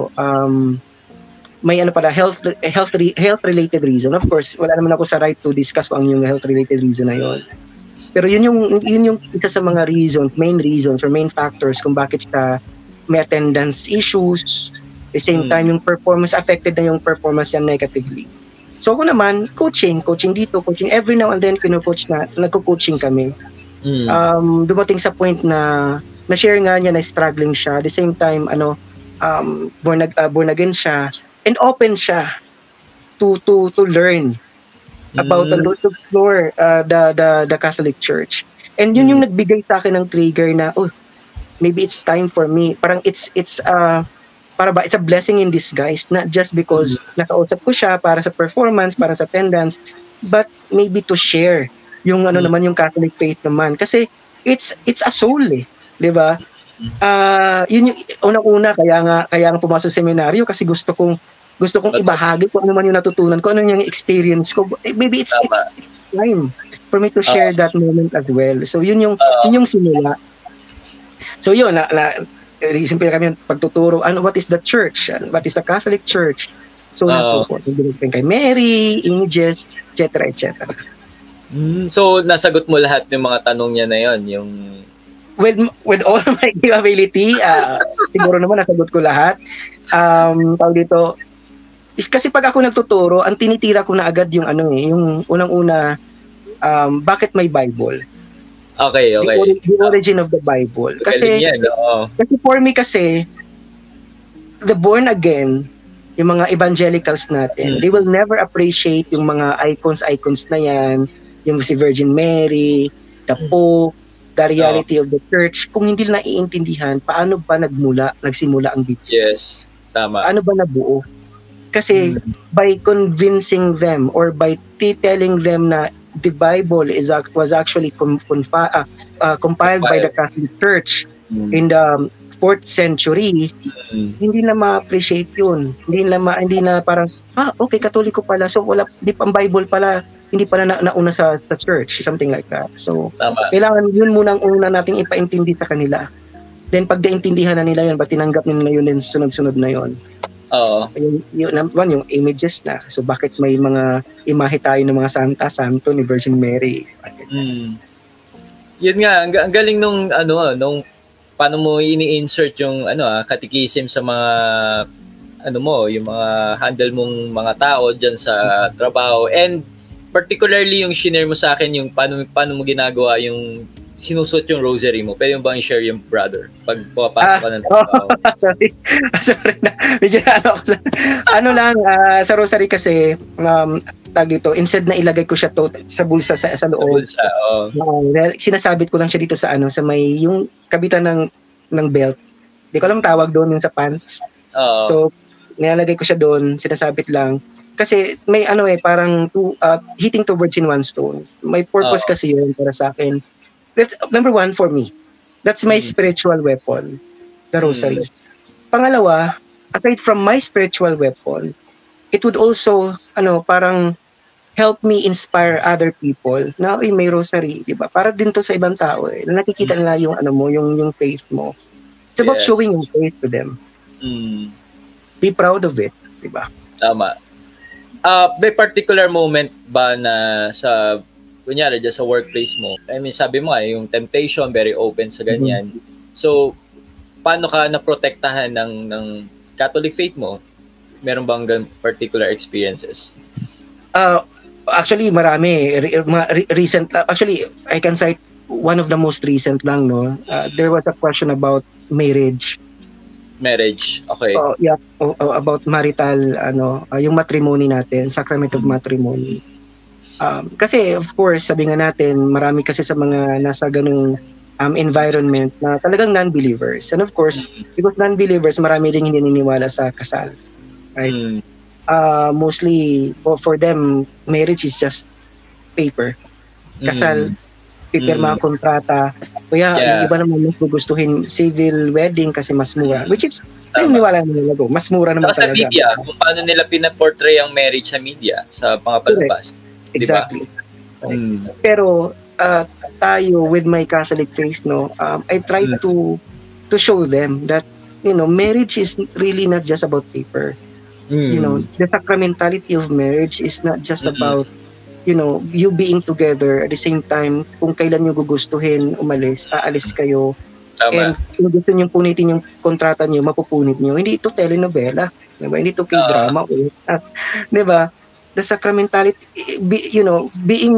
may health-related reason. Of course, wala naman ako sa right to discuss kung yung health-related reason na yun. Pero yun yung isa sa mga main reasons or main factors kung bakit siya may attendance issues. At the same time, yung performance, affected na yung performance niya negatively. So ako naman, coaching dito, coaching every now and then, nagko-coaching kami. Dumating sa point na na-share nga niya na struggling siya. At the same time, born again siya, and open siya to learn about to explore the Catholic Church. And yun yung nagbigay sa akin ng trigger na, maybe it's time for me. Parang it's a blessing in disguise, not just because nakausap ko siya para sa performance, para sa attendance, but maybe to share yung naman yung Catholic faith naman. Kasi it's a soul, 'di ba? Yun yung unang-una kaya nga pumasok sa seminaryo, kasi gusto kong ibahagi kung ano man yung natutunan ko, ano yung experience ko. Maybe it's time for me to share that moment as well. So yun yung simula. So yun, simple kami pagtuturo, what is the church? What is the Catholic Church? So support kay Mary, images, etc. etc. So nasagot mo lahat ng mga tanong niya na yon, yung with all my capability, siguro naman nasagot ko lahat. Tawag dito, kasi pag ako nagtuturo, ang tinitira ko na agad yung yung unang-una, bakit may Bible? Okay. The origin of the Bible. Kasi for me the born again, yung mga evangelicals natin, they will never appreciate yung mga icons na yan, yung si Virgin Mary, the Pope, the reality of the church, kung hindi nila naiintindihan, paano ba nagsimula ang Biblia? Yes, tama. Paano ba nabuo? Kasi by convincing them or by telling them na the Bible was actually compiled by the Catholic Church in the 4th century, hindi na ma-appreciate yun. Hindi na parang, okay, Katoliko pala, so di pa ang Bible pala, hindi pala nauna sa church, something like that. So, kailangan yun muna ang una nating ipaintindi sa kanila. Then, pag naintindihan na nila yun, ba tinanggap nila yun, then sunod-sunod na yun. Yung images na. So, bakit may mga imahe tayo ng mga santo ni Virgin Mary? Yun nga, ang galing nung paano mo ini-insert yung catechism sa mga yung mga handle mong mga tao dyan sa trabaho. And particularly yung share mo sa akin yung paano mo ginagawa yung sinusuot yung rosary mo. Pwede mo bang i-share yung brother pag papasok ka ng trabaho? Sorry na. Medyo sa rosary kasi tag dito, instead na ilagay ko siya sa bulsa sa loob. Sinasabit ko lang siya dito sa may yung kabitan ng belt. Di ko alam tawag doon yung sa pants. So nilalagay ko siya doon, sinasabit lang. Kasi may parang hitting two birds in one stone. May purpose kasi yun para sa akin. That's number one for me. That's my spiritual weapon, the rosary. Pangalawa, aside from my spiritual weapon, it would also parang help me inspire other people na may rosary, di ba? Para din to sa ibang tao na nakikita nila yung yung faith mo. It's about showing your faith to them. Be proud of it, di ba? Tama. May particular moment ba na kunyari dyan sa workplace mo, I mean, sabi mo yung temptation, very open sa ganyan. So, paano ka naprotektahan ng Catholic faith mo? Meron bang particular experiences? Actually, marami. Recent, actually, I can cite one of the most recent lang, no? There was a question about marriage. Marriage, okay. Yeah, about marital, yung matrimony natin, sacrament of matrimony. Kasi, of course, sabi nga natin, marami kasi sa mga nasa ganung environment na talagang non-believers. And of course, because non-believers, marami rin hindi naniniwala sa kasal. Right? Mostly, for them, marriage is just paper. Kasal, pipirma kontrata. Kaya yung iba naman mas gugustuhin civil wedding kasi mas mura. Which is, naniniwala nila ko, mas mura naman talaga. Sa media, kung paano nila pinaportray ang marriage sa media, sa mga palabas. Exactly. Diba? Pero, tayo with my Catholic faith, I try to show them that, marriage is really not just about paper. The sacramentality of marriage is not just about you being together at the same time. Kung kailan nyo gugustuhin aalis kayo. Tama. And kung gusto nyo punitin yung kontrata nyo, mapupunit nyo. Hindi ito telenovela, diba? Hindi ito K-drama. Diba? The sacramentality, being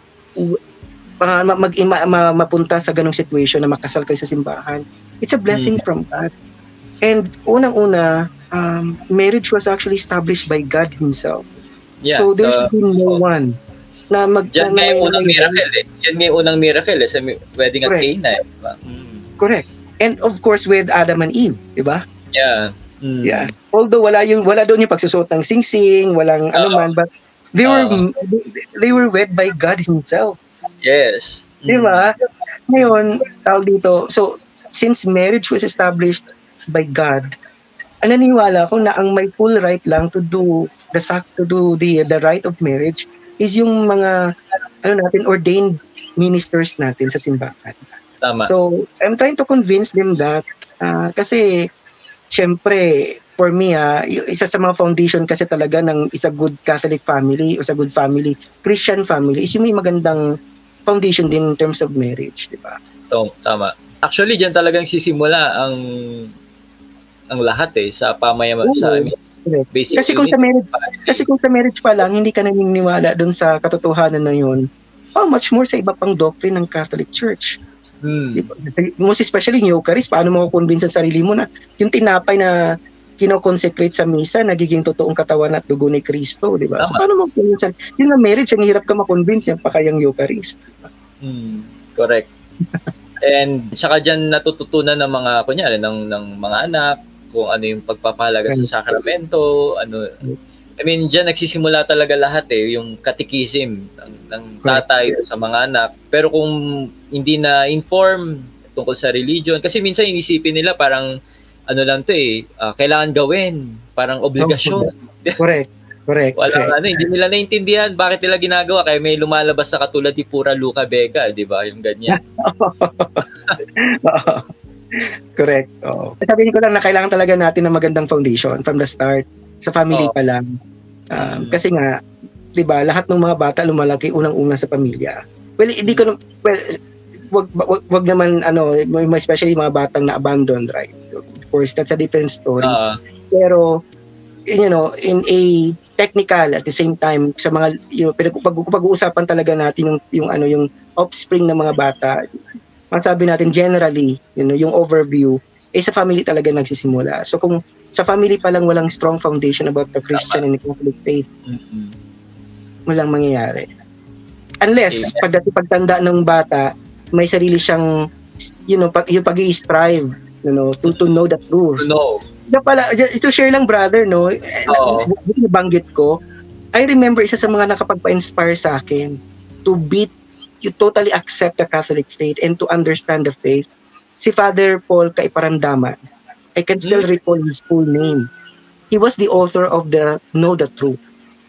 mapunta sa ganong situation na makasal kayo sa simbahan, it's a blessing from God. And unang-una, marriage was actually established by God Himself. So there's been no one na Yan nga yung unang miracle Yan nga yung unang miracle sa wedding at Cana. Diba? Correct. And of course with Adam and Eve, di ba? Yeah. Yeah. Although wala doon yung pagsusot ng sing-sing, walang man, but they were wed by God Himself. Yes. Di ba? Ngayon, tawag dito, so since marriage was established by God, naniniwala ko na ang may full right lang to do the rite of marriage is yung mga ordained ministers natin sa simbahan. Tama. So, I'm trying to convince them that kasi syempre for me isa sa mga foundation kasi talaga ng isa good Catholic family o sa good family, Christian family is yung may magandang foundation din in terms of marriage, di ba? Tama. Actually, diyan talagang sisimula ang lahat sa pamayaman sa basic. Kasi kung sa marriage pa lang hindi ka naniniwala doon sa katotohanan na yun, much more sa iba pang doctrine ng Catholic Church. Most especially yung Eucharist, paano mo convince sa sarili mo na yung tinapay na kinoconsecrate sa misa nagiging totoong katawan at dugo ni Kristo, di ba? So paano mo convince? Yung marriage, ang hirap ka ma-convince yan pa kayang Eucharist. Correct. And saka dyan natututunan ng mga kunyari ng mga anak kung ano yung pagpapahalaga sa sakramento, I mean, dyan nagsisimula talaga lahat yung katekism ng tatay sa mga anak. Pero kung hindi na inform tungkol sa religion, kasi minsan inisipin nila parang lang to kailangan gawin, parang obligasyon. Correct. Wala hindi nila naintindihan bakit nila ginagawa, kaya may lumalabas sa katulad ni Pura Luca Vega, di ba? Yung ganyan. Correct. Sabihin ko lang na kailangan talaga natin ng magandang foundation from the start, sa family pa lang. Kasi nga, 'di ba, lahat ng mga bata lumalaki unang-una sa pamilya. Well, wag naman especially mga batang na-abandoned, right? Of course, that's a different story. Pero in a technical at the same time sa mga pag-uusapan talaga natin yung offspring ng mga bata. Masabi natin generally, yung overview, sa family talaga nagsisimula. So kung sa family pa lang walang strong foundation about the Christian and the Catholic faith, walang mangyayari. Unless, pagtanda ng bata, may sarili siyang, yung pag-i-strive, to know the truth. Ito share lang, brother, nabanggit ko, I remember isa sa mga nakapagpa-inspire sa akin to you totally accept the Catholic faith and to understand the faith. Si Father Paul Kaiparamdaman, I can still recall his full name. He was the author of the Know the Truth.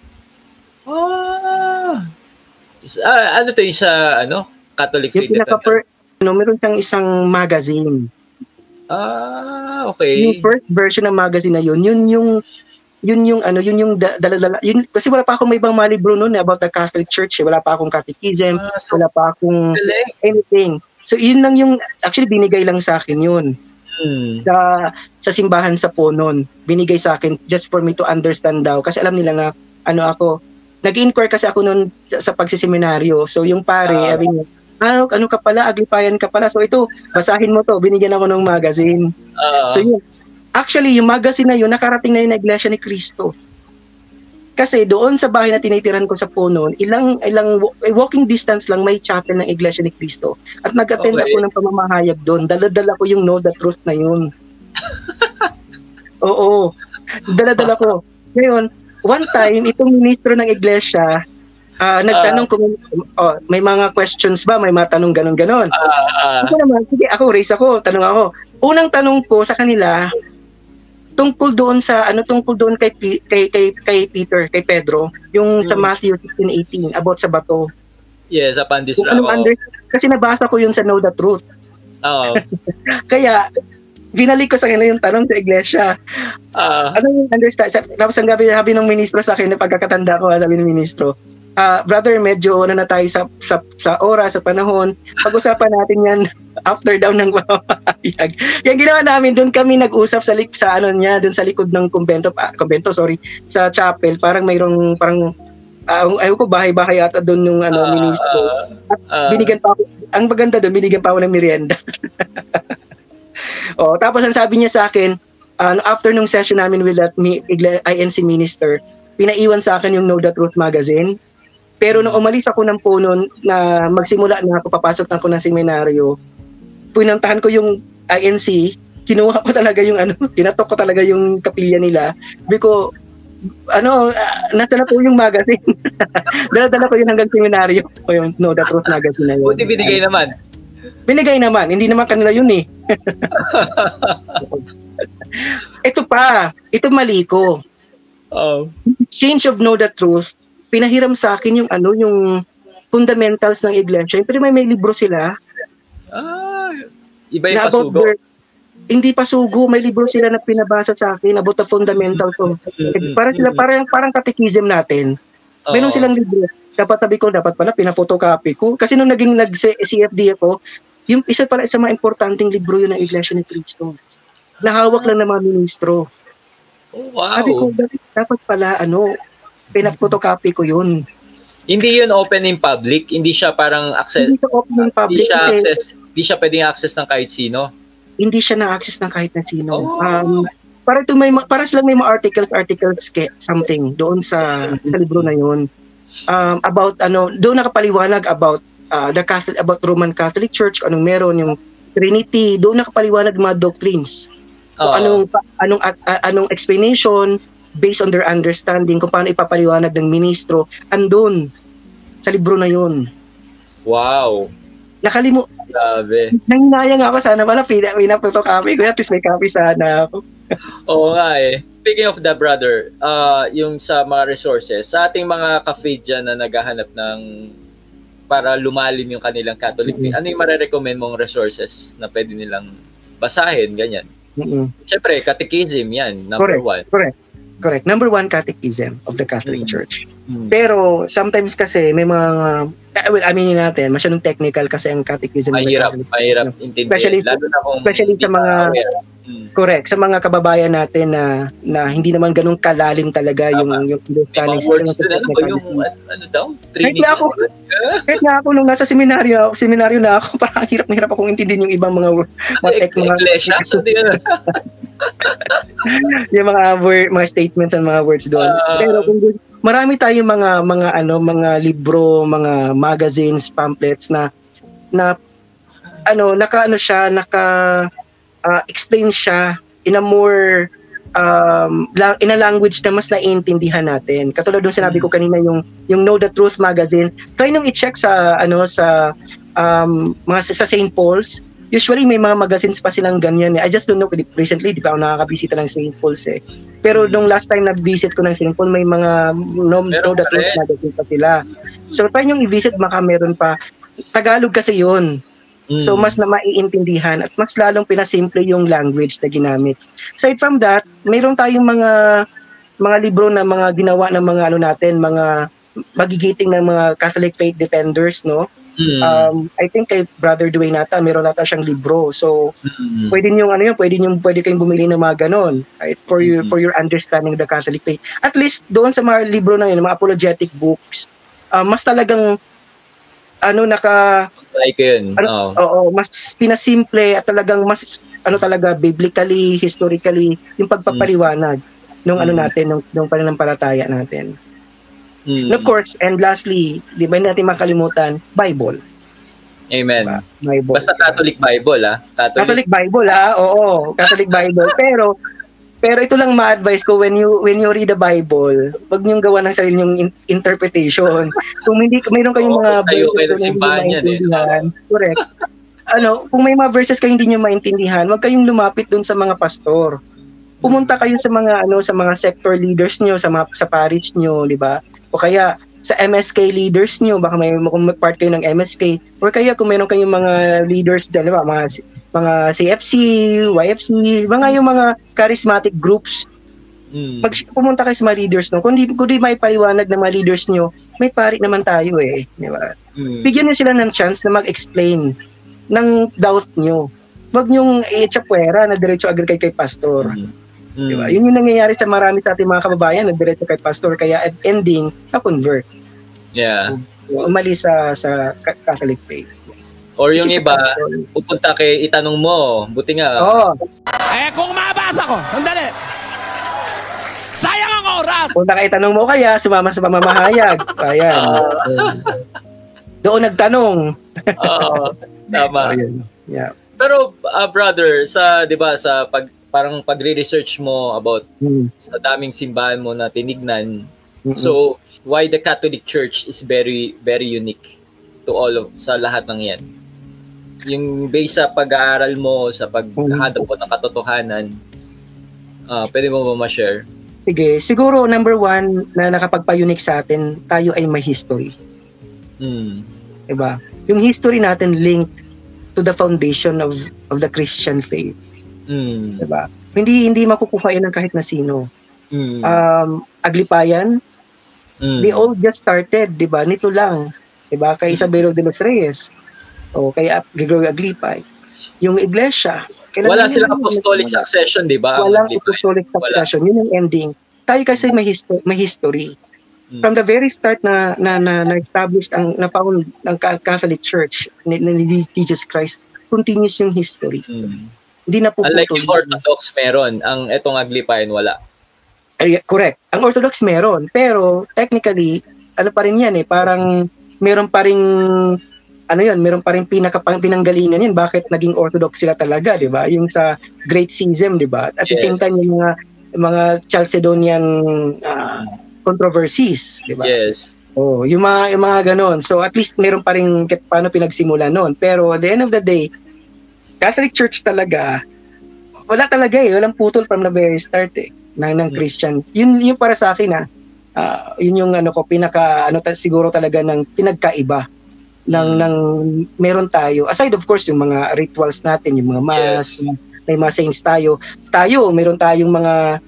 Ano to yung sa Catholic faith? Meron siyang isang magazine. Okay. Yung first version ng magazine na yun yung dala-dala. Kasi wala pa akong may ibang malibro noon about the Catholic Church. Wala pa akong catechism, wala pa akong anything. So yun lang yung actually binigay lang sa akin yun. Sa simbahan sa Ponon, binigay sa akin just for me to understand daw kasi alam nila nga nag-inquire kasi ako noon sa pagsiseminaryo. So yung pare, sabi niya, ano ka pala, Aglipayan ka pala. So ito, basahin mo to, binigyan ako ng magazine. So yun, actually, yung magazine na yun, nakarating na yun na Iglesia ni Cristo. Kasi doon sa bahay na tinitiran ko sa Punon, ilang walking distance lang may chapel ng Iglesia ni Cristo. At nag-attend ako ng pamamahayag doon. Dala-dala ko yung Know the Truth na yun. Oo. Dala-dala ko. Ngayon, one time, itong ministro ng Iglesia, nagtanong kung may mga questions ba, may mga tanong ganon-ganon. Ako naman, sige, raise ako, tanong ako. Unang tanong ko sa kanila, tungkol doon kay Peter, kay Pedro, yung sa Matthew 16:18 about sa bato. Yes, sa pandisra. Kasi nabasa ko yun sa Know the Truth. Oo. Kaya binalik ko sa kanila yung tanong sa iglesia. Ano yung understand? Tapos ang sabi ng ministro sa akin, pagkakatanda ko, sabi ng ministro, brother, medyo na tayo sa oras, sa panahon. Pag-usapan natin yan after daw ng pamahayag. Yan ginawa namin, doon kami nag-usap sa doon sa likod ng kumbento, sa chapel. Parang mayroong, ayaw ko, bahay-bahay ata doon yung ministro. At binigyan pa ako, ang maganda doon, binigyan pa ako ng merienda. Tapos ang sabi niya sa akin, after nung session namin with that INC minister, pinaiwan sa akin yung Know the Truth magazine. Pero nung umalis ako ng Punon na magsimula na ako, papasok na ako ng seminaryo, pinuntahan ko yung INC, kinuha ko talaga yung tinatok ko talaga yung kapilya nila. Sabi ko, nasa na po yung magazine. Dala-dala ko yun hanggang seminaryo. Yung Know the Truth magazine na yun. Buti binigay naman. Binigay naman. Hindi naman kanila yun eh. Ito mali ko. Change of Know the Truth, pinahiram sa akin yung fundamentals ng iglesia. Pero may libro sila. Iba yung pasugo. Hindi pasugo, may libro sila na pinabasa sa akin about the fundamentals of parang catechism natin. Meron silang libro. Dapat pina-photocopy ko. Kasi nung naging CFD ako, yung isa mga importanteng libro yun ng Iglesia ni Cristo. Nahawak lang ng mga ministro. Wow. Sabi ko, dapat pala, pina-photocopy ko yun. Hindi yun open in public? Hindi siya parang access? Hindi siya open in public. Hindi siya pwedeng access ng kahit sino? Hindi siya na-access ng kahit na sino. Para silang may mga articles, something, doon sa libro na yun. About doon nakapaliwanag about about Roman Catholic Church, anong meron yung Trinity, doon nakapaliwanag mga doctrines. Anong explanation based on their understanding kung paano ipapaliwanag ng ministro andun sa libro na yun. Wow. Grabe. Nanginayang ako, sana pala pina-photocopy ko, at least may copy sana ako. Oo nga eh. Speaking of that, brother, yung sa mga resources, sa ating mga ka-faith dyan na naghahanap ng para lumalim yung kanilang Catholic faith, ano yung marirecommend mong resources na pwede nilang basahin, ganyan? Siyempre, catechism yan, number one. Correct. Number one, catechism of the Catholic Church. Pero sometimes kasi may mga, aminin natin, masyadong technical kasi ang catechism. Mahirap intindihin. Especially sa mga, correct, sa mga kababayan natin na hindi naman ganun kalalim talaga yung understanding. May mga words doon, ano daw? Trinity. Kahit nga ako nung nasa seminaryo na ako, parang hirap akong intindihin yung ibang mga iglesia? yung mga statements and mga words doon. Pero marami tayong mga libro, mga magazines, pamphlets na explain siya in a more in a language na mas naiintindihan natin. Katulad ng sinabi ko kanina yung Know the Truth magazine, try nung i-check sa sa St. Paul's. Usually may mga magazines pa silang ganyan. I just don't know, recently di pa ako nakakabisita ng St. Paul's eh. Pero nung last time na visit ko ng St. Paul, may mga Know the Truth magazine pa sila. So try nyung i-visit, baka meron pa. Tagalog kasi yun. So mas na maiintindihan at mas lalong pinasimple yung language na ginamit. Aside from that, mayroon tayong mga libro na mga ginawa ng mga mga magigiting ng mga Catholic faith defenders, no? I think kay Brother Dwayne meron siyang libro. So pwede kayong bumili ng mga ganon, right? For your understanding of the Catholic faith. At least doon sa mga libro na yun, mga apologetic books, mas talagang Like yun. Oo, mas pinasimple at talagang mas talaga biblically, historically yung pagpapaliwanag nung natin nung pananampalataya natin. And of course, and lastly, di ba natin makalimutan, Bible. Amen. Diba? Bible. Basta Catholic Bible, Catholic Bible, oo. Catholic Bible. Pero ito lang ma-advise ko, when you read the Bible, wag niyong gawa ng sarili niyong interpretation. Kung mayroon kayong mga verses na hindi maintindihan. Correct. Kung may mga verses kayo hindi niyo maintindihan, wag kayong lumapit doon sa mga pastor. Pumunta kayo sa mga sa mga sector leaders niyo, sa parish niyo, di ba? O kaya sa MSK leaders niyo, baka may part kayo ng MSK, or kaya kung meron kayong mga leaders diyan, di ba? Mga CFC, YFC, yung mga charismatic groups. Pumunta kayo sa mga leaders no. Kung di may paliwanag ng mga leaders niyo, may pari naman tayo di ba? Bigyan niyo sila ng chance na mag-explain ng doubt niyo. Wag niyong i-chapwera na diretso agad kay pastor. Diba? Yun yung nangyayari sa marami sa ating mga kababayan, nagdiretso kay pastor, kaya at ending, na-convert. Yeah. Umali sa Catholic faith. Or yung iba, pupunta kay itanong mo, buti nga. Kung mabasa ko, sandali. Sayang ang oras! Punta kay itanong mo kaya, sumama sa pamamahayag. Ayan. Doon nagtanong. Tama. Yeah. Pero, brother, di ba, sa parang pagre-research mo about sa daming simbahan mo na tinignan. So, why the Catholic Church is very, very unique to sa lahat ng yan? Yung base sa pag-aaral mo, sa paghahanap mo ng katotohanan, pwede mo ba ma-share? Sige, siguro number one na nakapagpa-unique sa atin, tayo ay may history. Diba? Yung history natin linked to the foundation of the Christian faith. Diba? Hindi makukuha yan ng kahit na sino. Aglipayan, they all just started, diba? Nito lang, diba? Kay Isabelo de los Reyes, o kay Gregorio Aglipay. Yung iglesia, wala silang apostolic succession, diba? Walang apostolic succession. Yun yung ending. Tayo kasi may history. From the very start na established na found ng Catholic Church ni Jesus Christ, continuous yung history. Hindi na puputol. Unlike yung Orthodox meron, ang etong Aglipayan wala. Correct. Ang Orthodox meron, pero technically, pa rin yan parang meron pa rin meron pa rin pinanggalingan yan. Bakit naging Orthodox sila talaga, di ba? Yung sa Great Schism, di ba? At the same time, yung mga Chalcedonian controversies, di ba? Yes. Yung mga ganon. So at least meron pa rin paano pinagsimula noon. Pero at the end of the day, Catholic Church talaga, wala talaga walang putol from the very start ng Christian. Yun para sa akin yun yung siguro talaga ng pinagkaiba ng meron tayo. Aside of course yung mga rituals natin, yung mga mass, may mga saints tayo. Meron tayong mga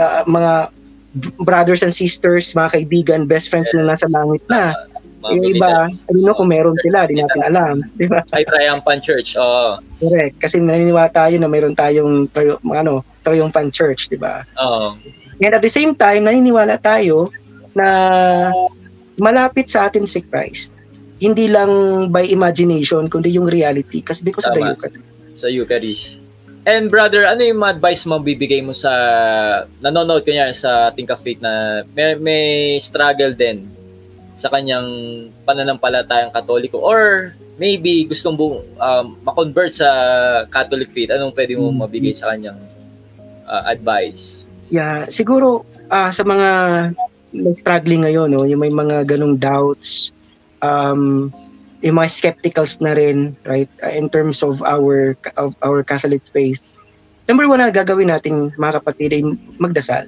brothers and sisters, mga kaibigan, best friends na nasa langit na. Yung iba, kung meron sila, di natin alam. Di ba? Ay, Triumphant Church, Correct. Kasi naniniwala tayo na meron tayong Triumphant Church, di ba? And at the same time, naniniwala tayo na malapit sa atin si Christ. Hindi lang by imagination, kundi yung reality. Kasi because of the Eucharist. Sa Eucharist. And brother, ano yung advice mo bibigay mo sa nanonood kanya sa ating ka-faith na may struggle din sa kanyang pananampalatayang Katoliko, or maybe gustong ma-convert sa Catholic faith? Anong pwede mo mabigay sa kanyang advice? Yeah, siguro sa mga struggling ngayon, yung may mga ganong doubts, yung mga skepticals na rin, right, in terms of our Catholic faith. Number one na gagawin natin, mga kapatid, ay magdasal.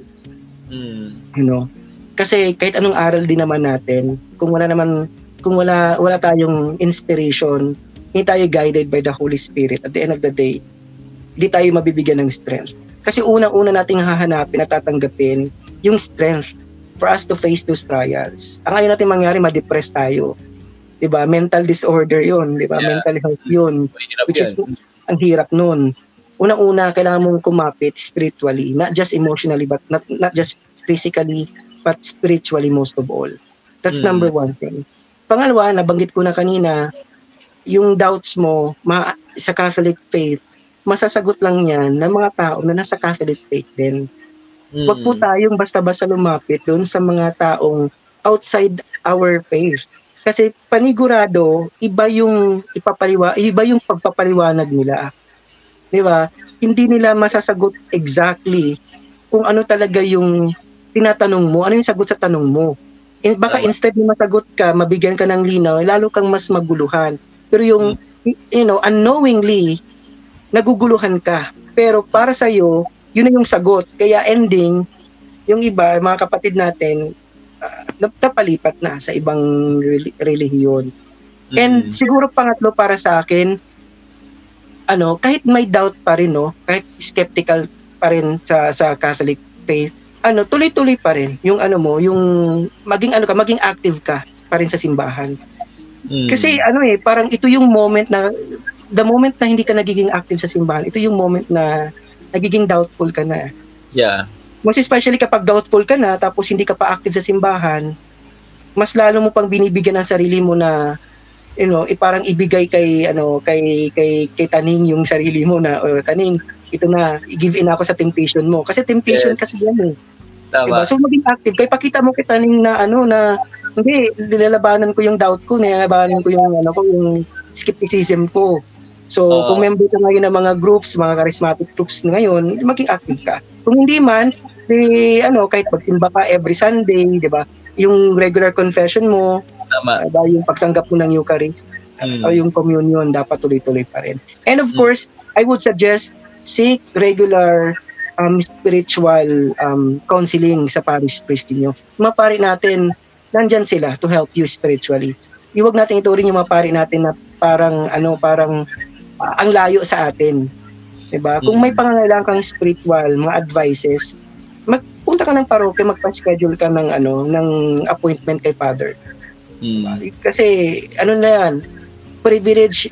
Kasi kahit anong aral din naman natin, kung wala tayong inspiration, hindi tayo guided by the Holy Spirit, at the end of the day, hindi tayo mabibigyan ng strength. Kasi unang-una nating hahanapin at tatanggapin yung strength for us to face those trials. Ang ayaw natin mangyari, ma-depress tayo. Diba? Mental disorder yun. Diba? Yeah. Mental health yun. Which is, ang hirap nun. Unang-una, kailangan mong kumapit spiritually, not just emotionally, but not just physically, but spiritually most of all. That's number one thing. Pangalawa, nabanggit ko na kanina, yung doubts mo sa Catholic faith, masasagot lang yan ng mga tao na nasa Catholic faith din. Huwag po tayong basta-basta lumapit doon sa mga taong outside our faith. Kasi panigurado, iba yung pagpapaliwanag nila. Di ba? Hindi nila masasagot exactly kung ano talaga yung tinatanong mo, ano yung sagot sa tanong mo. Baka instead na masagot ka, mabigyan ka ng linaw, lalo kang mas maguluhan. Pero yung, unknowingly, naguguluhan ka. Pero para sa'yo, yun na yung sagot. Kaya ending, yung iba, mga kapatid natin, napalipat na sa ibang relihiyon. And siguro pangatlo para sa akin, kahit may doubt pa rin, kahit skeptical pa rin sa Catholic faith, tuloy-tuloy pa rin yung yung maging active ka pa rin sa simbahan. Kasi parang ito yung moment na the moment na hindi ka nagiging active sa simbahan, ito yung moment na nagiging doubtful ka na. Yeah. Most especially kapag doubtful ka na tapos hindi ka pa active sa simbahan, mas lalo mo pang binibigyan ng sarili mo na parang ibigay kay Taning yung sarili mo na Taning, ito na, i-give in ako sa temptation mo. Kasi temptation kasi yan eh. Tama. Diba? So maging active, kaya pakita mo kay Taning na na hindi, nilalabanan ko yung doubt ko, nilalabanan ko yung skepticism ko. So, kung member ka ngayon ng mga groups, mga charismatic groups na ngayon, maging active ka. Kung hindi man, kahit magsimba ka every Sunday, di ba? Yung regular confession mo, yung pagtanggap mo ng Eucharist, o yung communion, dapat tuloy-tuloy pa rin. And of course, I would suggest seek regular spiritual counseling sa parish priest niyo. Mga pari natin, nandyan sila to help you spiritually. Iwag natin ituring yung mga pari natin na parang ang layo sa atin. Diba? Kung may pangangailangan kang spiritual, mga advices, magpunta ka ng parokya, magpa-schedule ka ng ng appointment kay Father. Diba? Kasi na yan, privilege,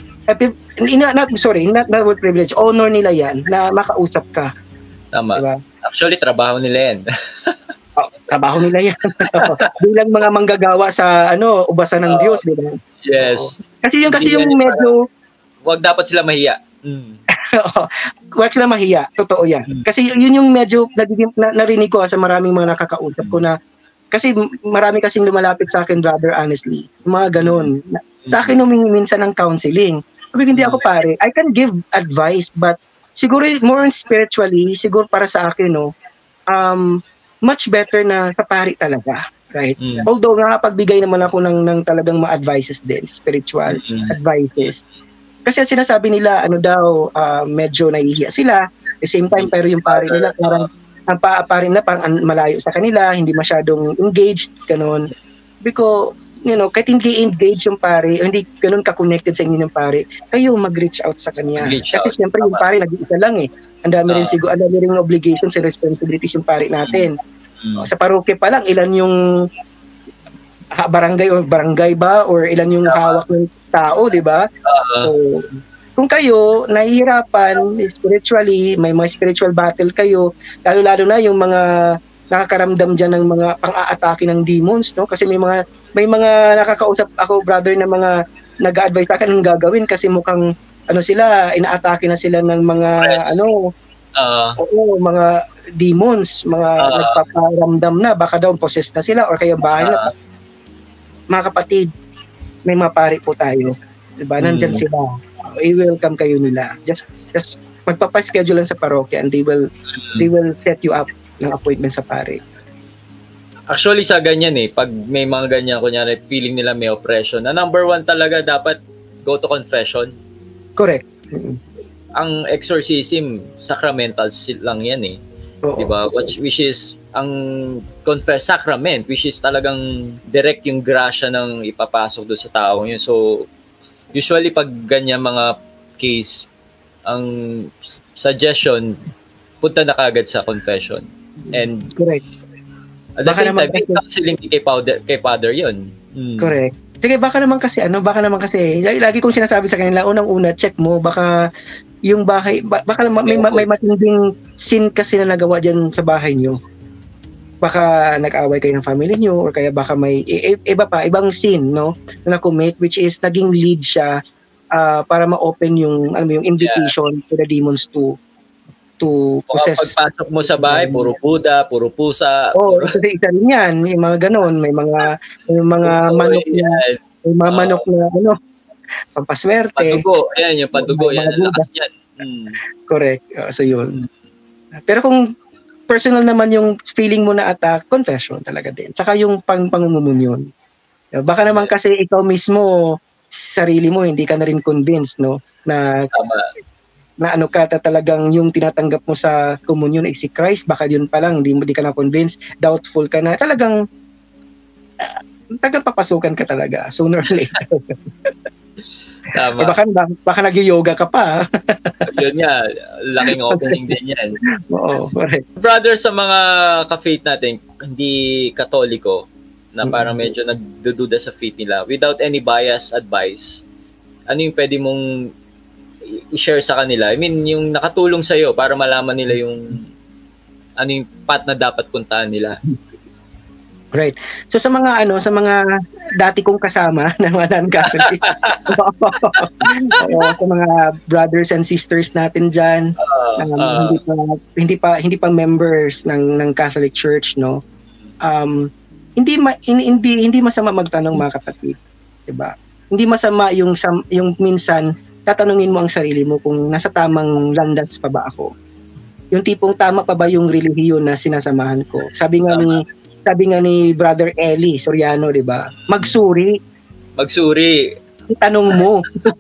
not privilege, honor nila yan na makausap ka. Tama. Diba? Actually, trabaho nila yan. Trabaho nila yan. Bilang mga manggagawa sa ubasan ng Diyos, di ba? Yes. Kasi yung medyo wag dapat sila mahiya. Wag sila mahiya, totoo yan. Kasi yun yung medyo narinig ko sa maraming mga nakakausap ko na kasi marami kasing lumalapit sa akin, brother, honestly. Mga ganun. Sa akin humingi minsan ng counseling. Sabi hindi ako pare. I can give advice but siguro more spiritually, siguro para sa akin much better na sa pari talaga, right? Although nakapagbigay naman ako ng talagang mga advices din, spiritual advices. Kasi sinasabi nila medyo nahihiya sila, at the same time pero yung pari nila parang ang pari na parang malayo sa kanila, hindi masyadong engaged ganun. Because kahit hindi engaged yung pari, hindi ganun ka-connected sa inyo ng pari, kayo mag-reach out sa kanya. Kasi siyempre yung pari nag-iisa lang eh. Ang dami rin obligations and responsibilities yung pari natin. Sa parokya pa lang, ilan yung barangay ba or ilan yung hawak ng tao, di ba? So, kung kayo nahihirapan spiritually, may mga spiritual battle kayo, lalo-lalo na yung mga nakakaramdam dyan ng mga pang-aatake ng demons, no? Kasi may mga nakakausap ako, brother, na mga nag-a-advise sa akin anong gagawin kasi mukhang sila, inaatake na sila ng mga mga demons, mga nagpaparamdam na, baka daw possessed na sila or kaya bahay na. Mga kapatid, may mga pari po tayo. Diba? Nandyan sila. I-welcome kayo nila. Just magpapaschedule lang sa parokya and they will set you up ng appointment sa pari. Actually, sa ganyan pag may mga ganyan, kunyari, feeling nila may oppression, na number one talaga dapat go to confession. Correct. Ang exorcism, sacramentals lang yan diba? Which is ang confess sacrament, which is talagang direct yung grasya ng ipapasok doon sa taong yun. So, usually pag ganyan mga case, ang suggestion, punta na kagad sa confession. And correct. At the same time, counseling kay Father yun. Correct. Sige, baka naman kasi, lagi kong sinasabi sa kanila, unang-una, check mo, baka yung bahay, baka may matinding sin kasi na nagawa dyan sa bahay nyo. Baka nag-away kayo ng family nyo, or kaya baka may ibang sin, no, na na-commit, which is naging lead siya para ma-open yung alam mo yung invitation to the demons to possess. Pagpasok mo sa bahay, puro Buddha, puro pusa. Kasi isa rin yan, may mga ganon, may mga manok na pampaswerte. Padugo, ayan yung padugo, yan ang lakas yan. Correct. So yun. Pero kung personal naman yung feeling mo na attack, confession talaga din. Saka yung pangumumunyon. Baka naman kasi ikaw mismo, sarili mo, hindi ka na rin convinced, no? Na ano ka, talagang yung tinatanggap mo sa komunyon ay si Christ, baka yun pa lang, hindi ka na convinced, doubtful ka na, talagang papasukan ka talaga, sooner or later. Tama. Baka nag-yoga ka pa. Yun nga, laking opening din yan. Oo, correct. Brother, sa mga ka-faith natin, hindi Katoliko, na parang medyo nagdududa sa faith nila, without any bias advice, ano yung pwede mong i-share sa kanila? I mean, yung nakatulong sa'yo para malaman nila yung ano yung path na dapat puntahan nila. Right. So sa mga dati kong kasama na mga non-Catholic, sa mga brothers and sisters natin diyan, hindi pa members ng Catholic Church, no. Hindi masama magtanong, mga kapatid, 'di ba? Hindi masama yung minsan tatanungin mo ang sarili mo kung nasa tamang landas pa ba ako. Yung tipong tama pa ba yung relihiyon na sinasamahan ko. Sabi nga ni Brother Eli Soriano, 'di ba? Magsuri. Itanong mo.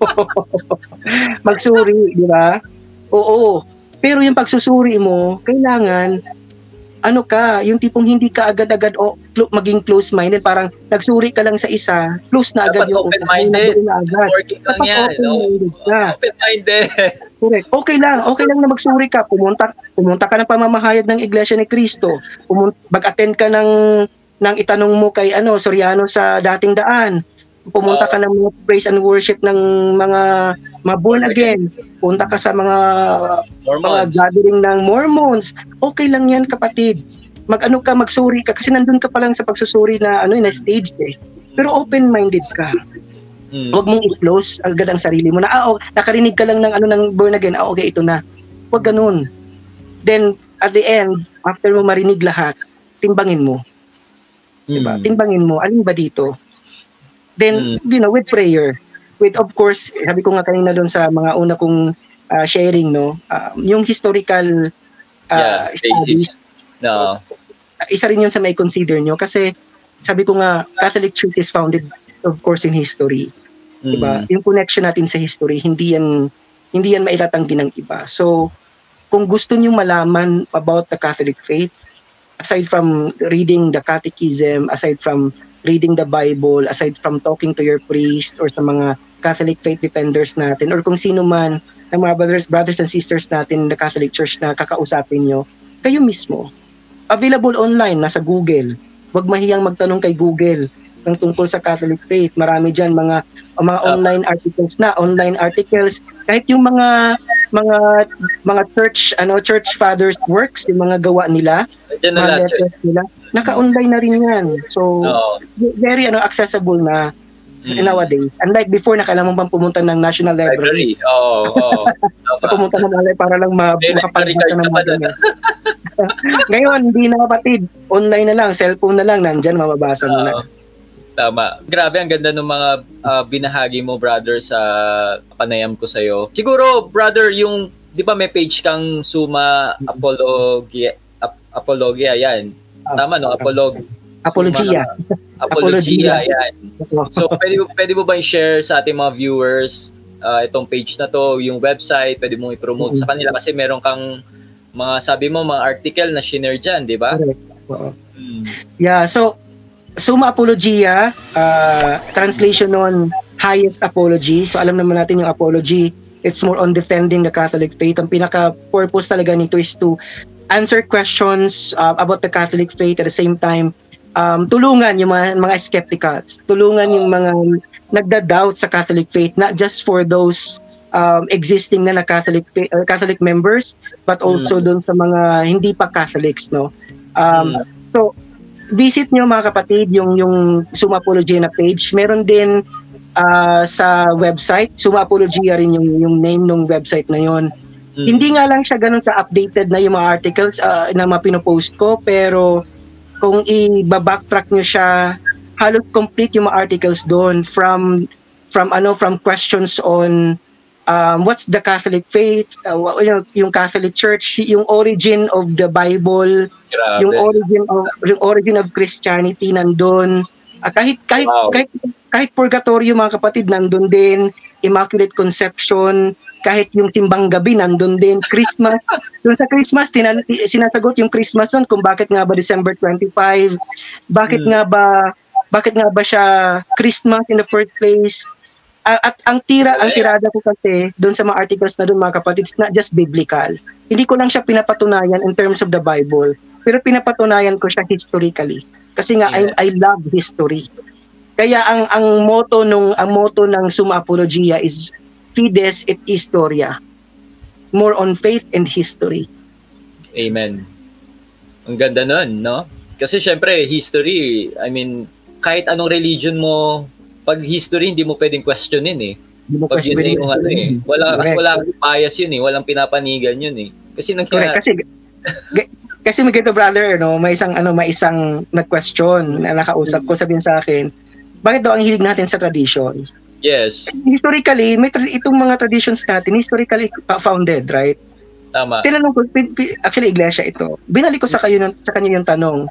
Magsuri, 'di ba? Oo. Pero yung pagsusuri mo, kailangan yung tipong hindi ka agad-agad maging close-minded, parang nagsuri ka lang sa isa, close na agad yung open-minded. Working lang yan. Open-minded. Correct. Okay lang na magsuri ka. Pumunta ka ng pamamahayag ng Iglesia ni Cristo. Mag-attend ka ng itanong mo kay Soriano sa dating daan. Pumunta ka ng mga praise and worship ng mga born again. Punta ka sa mga gathering ng Mormons. Okay lang yan, kapatid. Magsuri ka kasi nandun ka pa lang sa pagsusuri na na stage eh. Pero open-minded ka. Huwag mong i-close agad ang sarili mo na nakarinig ka lang ng born again. Okay, ito na. Huwag ganun. Then at the end, after mo marinig lahat, timbangin mo. Diba? Timbangin mo, alin ba dito? Then, with prayer, with, of course, sabi ko nga kanina doon sa mga una kong sharing, no, yung historical studies, isa rin yun sa may consider nyo, kasi sabi ko nga, Catholic Church is founded, of course, in history. Diba? Yung connection natin sa history, hindi yan maitatanggi ng iba. So, kung gusto nyo malaman about the Catholic faith, aside from reading the catechism, aside from reading the Bible, aside from talking to your priest or sa mga Catholic faith defenders natin or kung sino man ng mga brothers and sisters natin in the Catholic Church na kakausapin nyo, kayo mismo. Available online, nasa Google. Huwag mahiyang magtanong kay Google ng tungkol sa Catholic faith. Marami dyan mga online articles, kahit yung mga church fathers works, yung mga gawa nila, mga letters nila, naka-online na rin yan. So, very accessible na nowadays. Unlike before, kailangan bang pumunta ng National Library. Pumunta ng library para lang makapagbasa ng mga ganyan. Ngayon, hindi na, kapatid. Online na lang, cellphone na lang, nandyan, mababasa mo na. Tama. Grabe, ang ganda ng mga binahagi mo, brother, sa panayam ko sa'yo. Siguro, brother, yung, di ba may page kang Summa Apologia, yan. Tama, no? Apologia, yan. So, pwede mo ba i-share sa ating mga viewers itong page na to, yung website, pwede mong i-promote sa kanila kasi meron kang mga, sabi mo, mga article na share dyan, di ba? Yeah, so, Summa Apologia, translation on highest apology. So alam naman natin yung apology, it's more on defending the Catholic faith. Ang pinaka-purpose talaga nito is to answer questions about the Catholic faith, at the same time, tulungan yung mga skepticals, tulungan yung mga nagda-doubt sa Catholic faith, not just for those existing na Catholic members, but also doon sa mga hindi pa Catholics, no? So, visit nyo, mga kapatid, yung Summa Apologia na page. Meron din sa website. Summa Apologia rin yung name ng website na yon. Hindi nga lang siya ganun sa updated na yung mga articles na mga pinopost ko, pero kung i-backtrack nyo siya, halos complete yung mga articles doon from questions on what's the Catholic faith, yung Catholic Church, yung origin of the Bible, yung origin of Christianity nandun. Kahit purgatorio mga kapatid nandun din, Immaculate Conception, kahit yung simbang gabi nandun din, Christmas. Doon sa Christmas, sinasagot yung Christmas nun kung bakit nga ba December 25, bakit nga ba siya Christmas in the first place. At ang tirada ko kasi doon sa mga articles na doon mga kapatid, it's not just biblical. Hindi ko lang siya pinapatunayan in terms of the Bible, pero pinapatunayan ko siya historically. Kasi nga I love history. Kaya ang motto ng Summa Apologia is Fides et Historia. More on faith and history. Amen. Ang ganda nun, no? Kasi syempre, history, I mean, kahit anong religion mo, pag history, hindi mo pwedeng questionin eh. Pag yun yung ano eh. Walang bias yun eh. Walang pinapanigan yun eh. Kasi kasi may ganito brother, no, may isang nag-question na nakausap ko, sabihin sa akin, bakit daw ang hilig natin sa tradition? Yes. Historically, itong mga traditions natin, historically founded, right? Tama. Tinanong ko, actually iglesia ito. Binalik ko sa kanya yung tanong.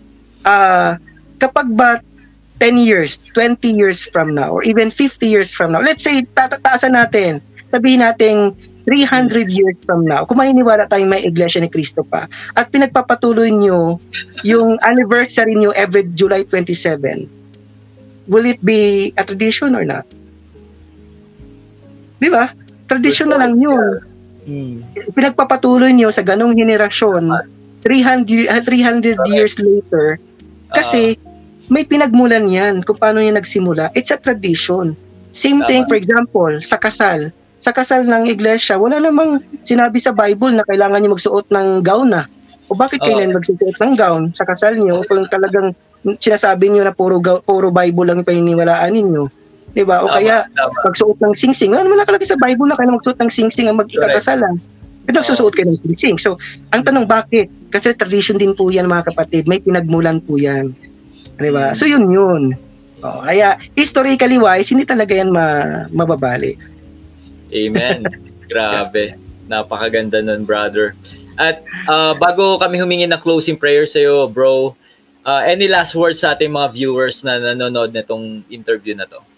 Kapag ba 10 years, 20 years from now, or even 50 years from now, let's say, tatataasan natin, sabihin natin 300 years from now, kung maniniwala tayong may iglesia ni Cristo pa, at pinagpapatuloy nyo yung anniversary nyo every July 27, will it be a tradition or not? Di ba? Tradition na lang yun. Pinagpapatuloy nyo sa ganong henerasyon 300 years later kasi may pinagmulan yan kung paano yan nagsimula. It's a tradition. Same thing, for example, sa kasal. Sa kasal ng iglesia, wala namang sinabi sa Bible na kailangan nyo magsuot ng gown na. O bakit kailan magsusuot ng gown sa kasal nyo kung talagang sinasabi niyo na puro Bible lang yung paniniwalaan ninyo, 'di ba? O kaya magsuot ng singsing. Ano naman nakalagay sa Bible na kaya magsuot ng singsing ang mag-ikakasalan. Pero nagsusuot kayo ng singsing. So, ang tanong bakit? Kasi tradition din po 'yan mga kapatid, may pinagmulan po 'yan. 'Di ba? So yun. Kaya historically wise, hindi talaga 'yan mababali. Amen. Grabe. Napakaganda nun, brother. At bago kami humingi ng closing prayer sa'yo, bro, any last words sa ating mga viewers na nanonood nitong interview na to?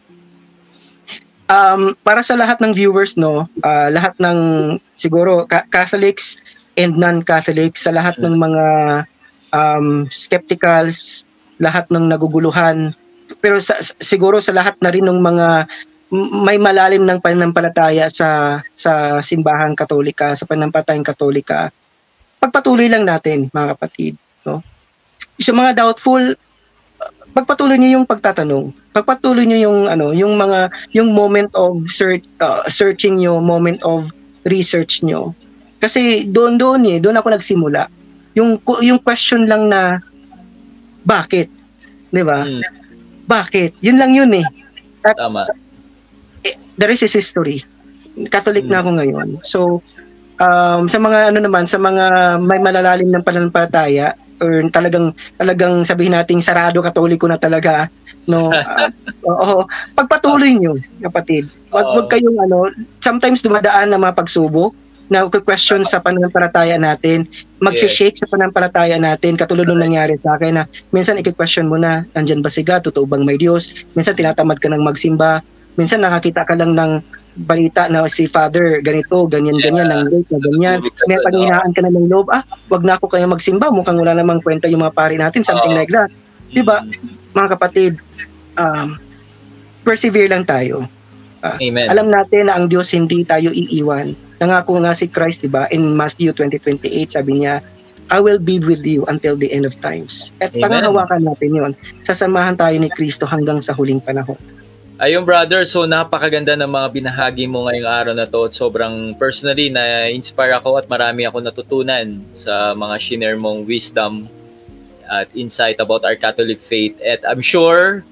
Para sa lahat ng viewers, no, lahat ng siguro Catholics and non-Catholics, sa lahat ng mga skepticals, lahat ng naguguluhan, pero siguro sa lahat na rin ng mga may malalim ng pananampalataya sa simbahang Katolika, sa pananampalatayang Katolika, pagpatuloy lang natin, mga kapatid, no? Sa mga doubtful, pagpatuloy niyo yung pagtatanong. Pagpatuloy niyo yung moment of searching niyo, moment of research niyo. Kasi doon ako nagsimula. Yung question lang na bakit? 'Di ba? Bakit? Yun lang yun eh. At, tama. The rest is history. Catholic na ako ngayon. So sa mga sa mga may malalalim ng pananampalataya, or talagang sabihin nating sarado Katoliko na talaga, no, pagpatuloy niyo, kapatid. Wag kayong sometimes dumadaan ng mga pagsubok na question sa pananampalataya natin, magsi-shake sa pananampalataya natin, katulad nung nangyari sa akin na minsan i-question mo na, nandyan ba si God, totoo bang may Diyos? Minsan tinatamad ka ng magsimba, minsan nakakita ka lang ng balita na si Father ganito, ganyan, ng rate na ganyan. May panghinaan ka na ng loob, wag na ako kaya magsimba, mukhang wala namang kwenta yung mga pari natin, something like that. Diba, mga kapatid, persevere lang tayo. Amen. Alam natin na ang Diyos hindi tayo iiwan. Nangako nga si Christ, diba, in Matthew 20:28, sabi niya, I will be with you until the end of times. At pangahawakan natin yun. Sasamahan tayo ni Kristo hanggang sa huling panahon. Ayun, brother, so napakaganda ng mga binahagi mo ngayong araw na to. Sobrang personally na-inspire ako at marami ako natutunan sa mga shinare mong wisdom at insight about our Catholic faith. At I'm sure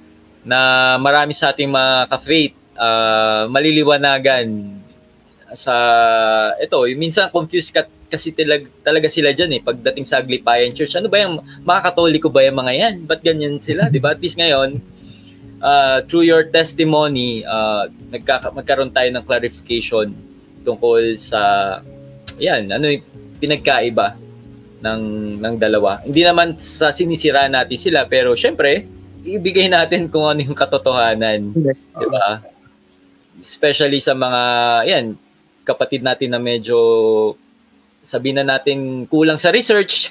na marami sa ating mga ka-faith maliliwanagan sa ito. Minsan confused kasi talaga sila dyan pagdating sa Aglipayan Church. Ano ba yung mga Katoliko ba yung mga yan? Ba't ganyan sila? Diba? At least ngayon, through your testimony, magkaroon tayo ng clarification tungkol sa ano yung pinagkaiba ng dalawa. Hindi naman sa sinisira natin sila, pero syempre, ibigay natin kung ano yung katotohanan. Diba? Especially sa mga, kapatid natin na medyo, sabihin na natin, kulang sa research.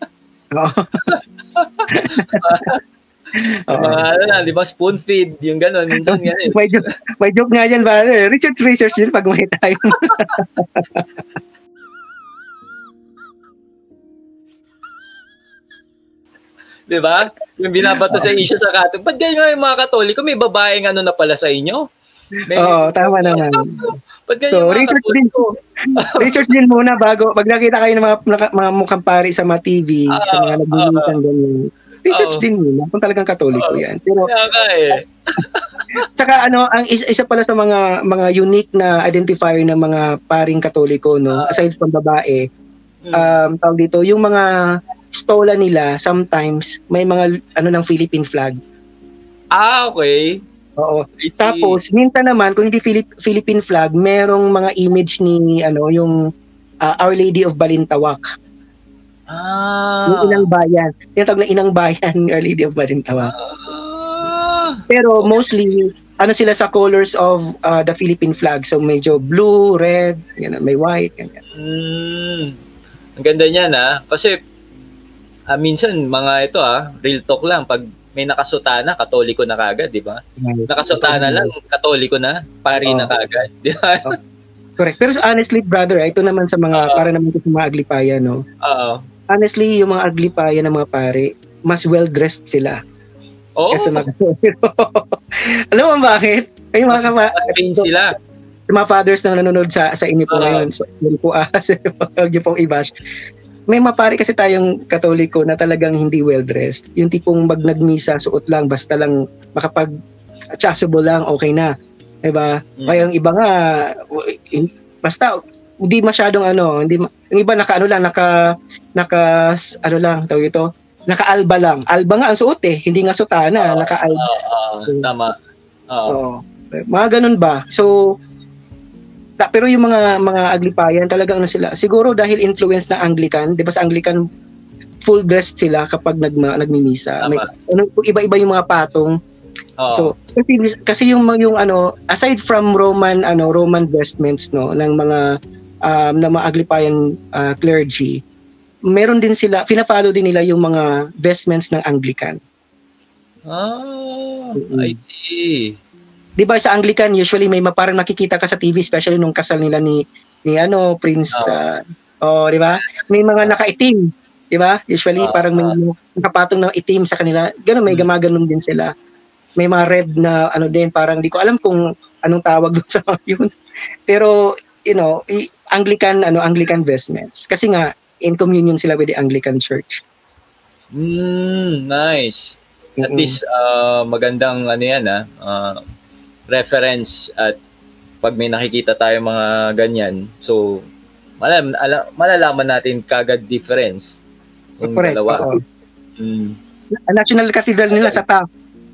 Di ba, spoon feed, yung gano'n. Minsan nga may joke nga dyan ba? Research din pag may tayo. Di ba? Yung binabato sa issue sa Katoliko. Ba't ganyan yung mga Katoliko? May babaeng ano na pala sa inyo? Tama naman. So, research din muna bago, pag nakita kayo ng mga mukhang pari sa mga TV, sa mga nagbibintang ganyan. Research din muna kung talagang Katoliko yan. Pero, tsaka ang isa pala sa mga unique na identifier ng mga paring Katoliko, no, aside from babae, tawag dito, yung mga stola nila, sometimes, may mga, ng Philippine flag. Okay. Oo. Tapos, minsan naman, kung hindi Philippine flag, merong mga image ni, yung Our Lady of Balintawak. Yung inang bayan. Tinatawag na inang bayan, Our Lady of Balintawak. Pero, mostly, sila sa colors of the Philippine flag. So, medyo blue, red, may white, ganyan. Ang ganda niyan, kasi, minsan, mga ito, real talk lang, pag may nakasutana, Katoliko na kagad, di ba? Nakasutana lang, Katoliko na, pari na kagad, di ba? Correct. Pero honestly, brother, ito naman sa mga, para naman sa mga Aglipayan, no? Honestly, yung mga Aglipayan ng mga pare, mas well-dressed sila. Kasi alam mo bakit? Yung mga sila. Yung mga fathers na nanonood sa inyo po ngayon, so, yun po, huwag niyo pong i-bash. May mapari kasi tayong Katoliko na talagang hindi well-dressed. Yung tipong nagmisa, suot lang, basta lang makapag-chasubo lang, okay na. Diba? Kaya yung iba nga, basta, hindi masyadong yung iba naka-alba lang. Alba nga ang suot hindi nga sutana, naka-alba. Tama. Mga ganun ba? So, pero yung mga Aglipayan talagang sila, siguro dahil influence ng Anglican, 'di ba sa Anglican full dressed sila kapag nagmimisa. May iba-iba yung mga patong. So kasi yung aside from Roman vestments ng mga Aglipayan clergy, meron din sila, pina-follow din nila yung mga vestments ng Anglican. I see. 'Di ba sa Anglican usually may parang nakikita ka sa TV, especially nung kasal nila ni Prince di ba? May mga nakaitim, 'di ba? Usually parang may nakapatong na itim sa kanila. Ganun, may gamaganon din sila. May mga red na din, parang di ko alam kung anong tawag doon sa mga yun. Pero Anglican vestments. Kasi nga in communion sila with the Anglican Church. Nice. At least magandang reference, at pag may nakikita tayo mga ganyan, so malalaman natin kagad difference ng dalawa. National Cathedral nila sa top.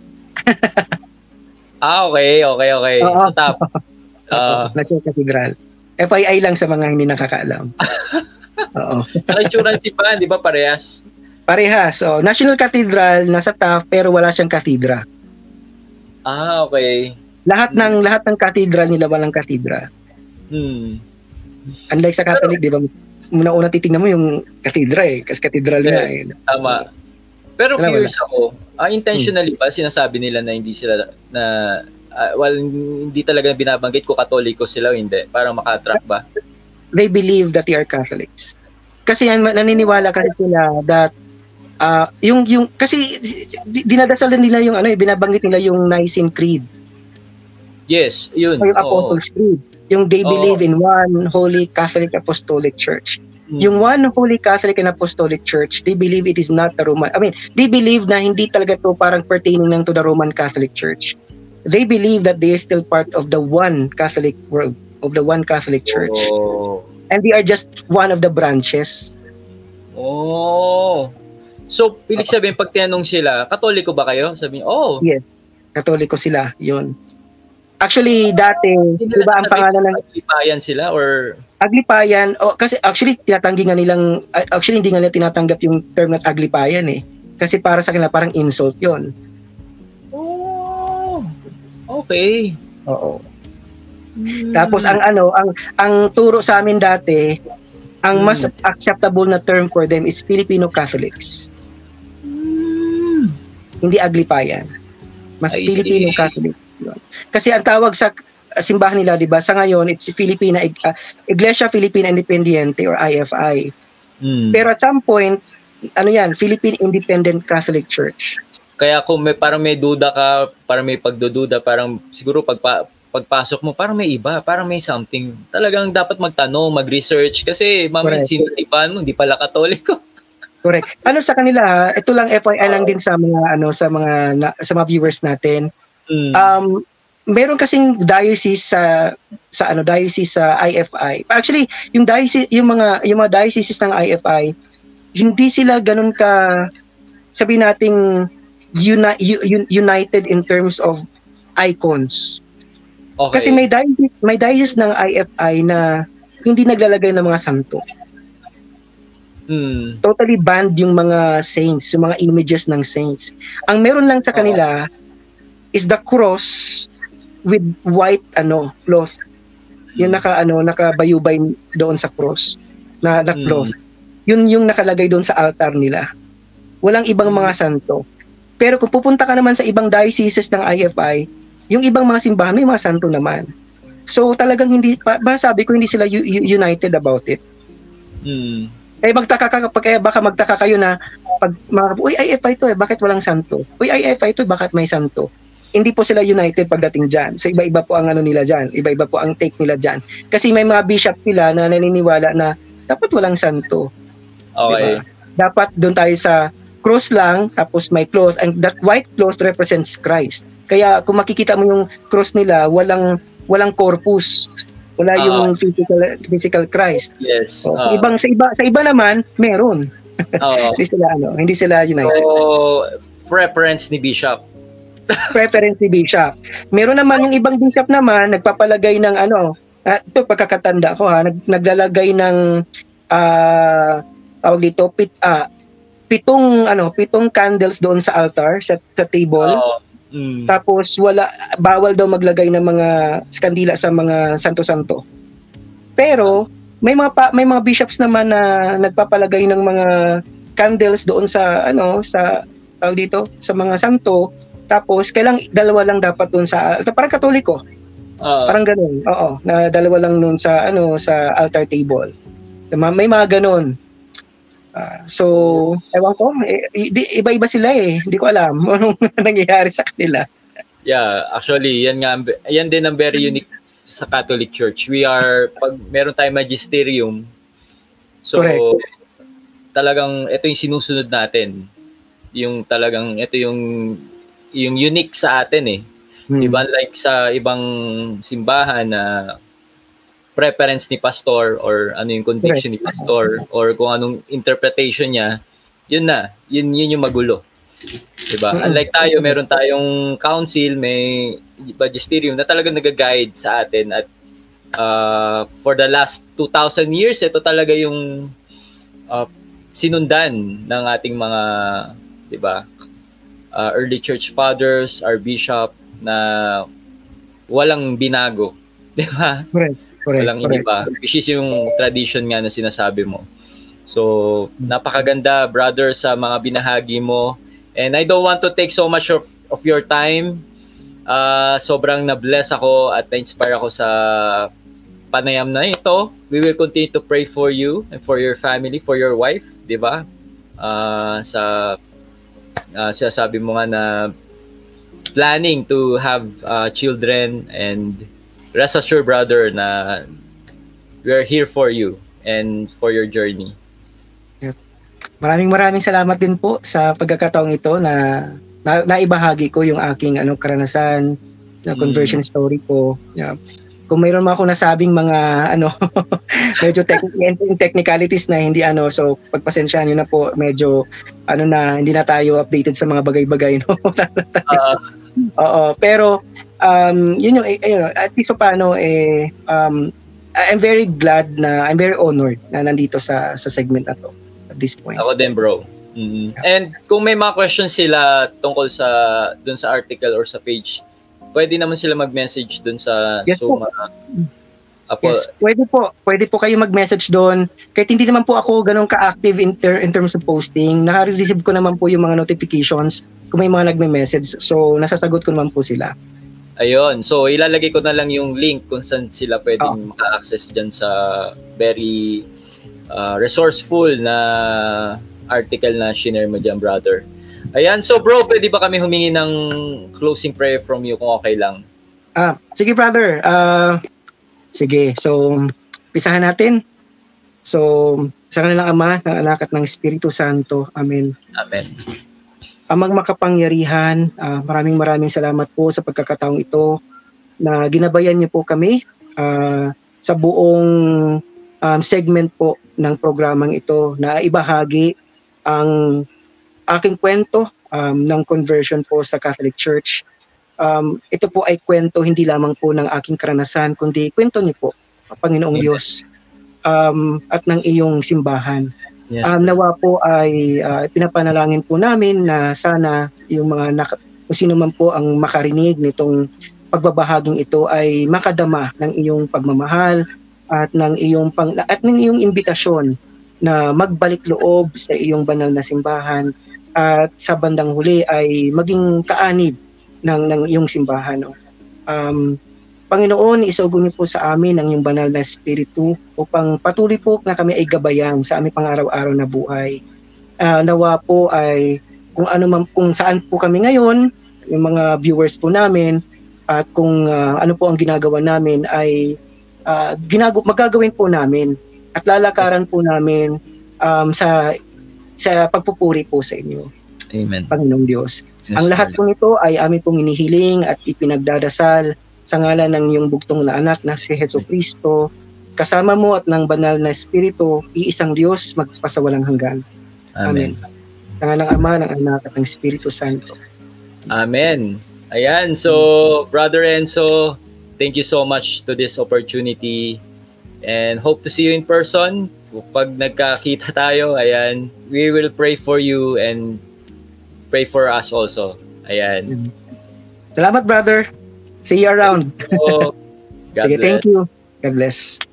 Okay. Sa top. National Cathedral. FYI lang sa mga hindi nakakaalam. Transparency pa, di ba parehas? Parehas. National Cathedral nasa top pero wala siyang katedra. Okay. Lahat ng cathedral nila walang katedra. Unlike sa Catholic, di ba? Una titingnan mo yung katedra kasi katedral nga Tama. Pero curious ako, intentionally ba sinasabi nila na hindi sila hindi talaga binabanggit kung Katoliko sila o hindi? Parang makatrap ba? They believe that they are Catholics. Kasi naniniwala kasi sila that kasi dinadasal nila yung binabanggit nila yung Nicene Creed. Yes, yun. Yung Apostles' Creed. Yung they believe in one holy Catholic Apostolic Church. Yung one Holy Catholic and Apostolic Church, they believe it is not the Roman. I mean, they believe na hindi talaga to parang pertaining lang to the Roman Catholic Church. They believe that they are still part of the one Catholic world, of the one Catholic Church. Oh. And they are just one of the branches. Oh. So, pilig sabihin, pag tinanong sila, Katoliko ba kayo? Sabihin, oh. Yes, Katoliko sila, yun. Actually, dati, Hindi di ba ang pangalan ng Aglipayan sila or Aglipayan, kasi actually tinatanggi nga nilang, actually hindi nga nila tinatanggap yung term na Aglipayan eh. Kasi para sa kanila parang insult yon. Oh. Okay. Oo. Tapos ang turo sa amin dati, ang mas acceptable na term for them is Filipino Catholics. Hindi Aglipayan. Mas Filipino Catholic. Kasi ang tawag sa simbahan nila, 'di ba? Sa ngayon, it's Iglesia Filipina Independiente or IFI. Pero at some point, Philippine Independent Catholic Church. Kaya kung parang may duda ka, parang may pagdududa, parang siguro pagpasok mo, parang may iba, parang may something. Talagang dapat magtanong, mag-research kasi mamaya sinasipan mo, hindi pala Katoliko. Correct. Sa kanila, ito lang FYI lang din sa mga sa mga viewers natin. Meron kasing diocese sa diocese sa IFI. Actually, yung mga dioceses ng IFI, hindi sila ganun ka sabihin nating united in terms of icons. Okay. Kasi may diocese ng IFI na hindi naglalagay ng mga santo. Totally banned yung mga saints, yung mga images ng saints. Ang meron lang sa kanila is the cross with white cloth. Yung nakabayubay doon sa cross na cloth. Yun yung nakalagay doon sa altar nila. Walang ibang mga santo. Pero kung pupunta ka naman sa ibang dioceses ng IFI, yung ibang mga simbahan may mga santo naman. So talagang sabi ko hindi sila united about it. Baka magtaka kayo na uy, IFI to bakit walang santo? Uy, IFI to bakit may santo? Hindi po sila united pagdating dyan. So iba-iba po ang nila dyan. Iba-iba po ang take nila dyan. Kasi may mga bishop nila na naniniwala na dapat walang santo. Okay. Diba? Dapat doon tayo sa cross lang, tapos may cloth. And that white cloth represents Christ. Kaya kung makikita mo yung cross nila, walang corpus. Wala yung physical Christ. Yes. So, sa iba naman, meron. Hindi sila united. So, preference ni Bishop. Meron naman yung ibang bishop naman nagpapalagay ng ito pagkakatanda ko naglalagay ng tawag dito pitong candles doon sa altar sa table. Tapos bawal daw maglagay ng mga kandila sa mga santo-santo. Pero may mga bishops naman na nagpapalagay ng mga candles doon sa tawag dito sa mga santo. Tapos, dalawa lang dapat doon parang Katoliko. Parang ganoon. Oo, na dalawa lang doon sa altar table. May mga ganoon. So, ewan ko, iba-iba sila eh. Hindi ko alam anong nangyayari sa kanila. Yeah, actually, yan din ang very unique sa Catholic Church. Pag meron tayong magisterium, so, correct. Talagang, ito yung sinusunod natin. Yung talagang, ito yung unique sa atin eh. Diba? Like sa ibang simbahan na preference ni pastor or yung conviction ni pastor or kung anong interpretation niya, yun yung magulo. Diba? Unlike tayo, meron tayong council, may magisterium na talagang nag-guide sa atin at for the last 2,000 years, ito talaga yung sinundan ng ating mga, diba, early church fathers, our bishop, na walang binago. Di ba? Correct. Walang iba. Which is yung tradition nga na sinasabi mo. So, napakaganda, brother, sa mga binahagi mo. And I don't want to take so much of your time. Sobrang na-bless ako at na-inspire ako sa panayam na ito. We will continue to pray for you and for your family, for your wife. Di ba? Sabi mo nga na planning to have children, and rest assured, brother, na we are here for you. and for your journey. Maraming salamat din po sa pagkakataong ito na naibahagi ko yung aking karanasan na conversion story ko. Yeah. Kung mayroon man ako nasabing mga medyo technicalities na hindi so pagpasensyaan niyo na po, medyo hindi na tayo updated sa mga bagay-bagay, no. Oo, pero yun yung at least paano I'm very glad I'm very honored na nandito sa segment na to at this point. Ako din, bro. And kung may mga questions sila tungkol dun sa article or sa page, pwede naman sila mag-message dun sa Zoom. Yes, pwede po kayo mag-message doon. Kahit hindi naman po ako ganun ka-active in terms of posting, naka-receive ko naman po yung mga notifications kung may mga nagme-message. So, nasasagot ko naman po sila. Ayun. So, ilalagay ko na lang yung link kung saan sila pwedeng maka-access dyan sa very resourceful na article na shinare mo dyan, brother. Ayan. So, bro, pwede ba kami humingi ng closing prayer from you kung okay lang? Sige, brother. Sige. So, pisahan natin. So, sa kanilang Ama, ng Anak at ng Espiritu Santo. Amen. Amen. Amang makapangyarihan, maraming salamat po sa pagkakataong ito na ginabayan niyo po kami sa buong segment po ng programang ito na ibahagi ang aking kwento ng conversion po sa Catholic Church. Ito po ay kwento hindi lamang po ng aking karanasan, kundi kwento niyo po, Panginoong Diyos, at ng iyong simbahan. Yes, nawa po ay pinapanalangin po namin na sana yung kung sino man po ang makarinig nitong pagbabahaging ito ay makadama ng iyong pagmamahal at ng iyong imbitasyon na magbalik loob sa iyong banal na simbahan, at sa bandang huli ay maging kaanib ng iyong simbahan. Panginoon, isugo niyo po sa amin ang iyong banal na Espiritu upang patuloy po na kami ay gabayan sa aming pang-araw-araw na buhay. Nawa po ay kung saan po kami ngayon, yung mga viewers po namin, at kung ano po ang ginagawa namin ay magagawin po namin at lalakaran po namin sa pagpupuri po sa inyo. Amen. Panginoong Diyos. Yes, ang lahat po nito ay amin pong inihiling at ipinagdadasal sa ngalan ng iyong bugtong na anak na si Jesucristo, kasama mo at ng banal na Espiritu, iisang Diyos magpasawalang hanggan. Amen. Sa ngalan ng Ama, ng Anak at ng Espiritu Santo. Amen. Ayan, so Brother Enzo, thank you so much to this opportunity and hope to see you in person. Pag nagkakita tayo, ayan, we will pray for you and pray for us also. Ayan. Salamat, brother. See you around. God Sige, bless. thank you. God bless.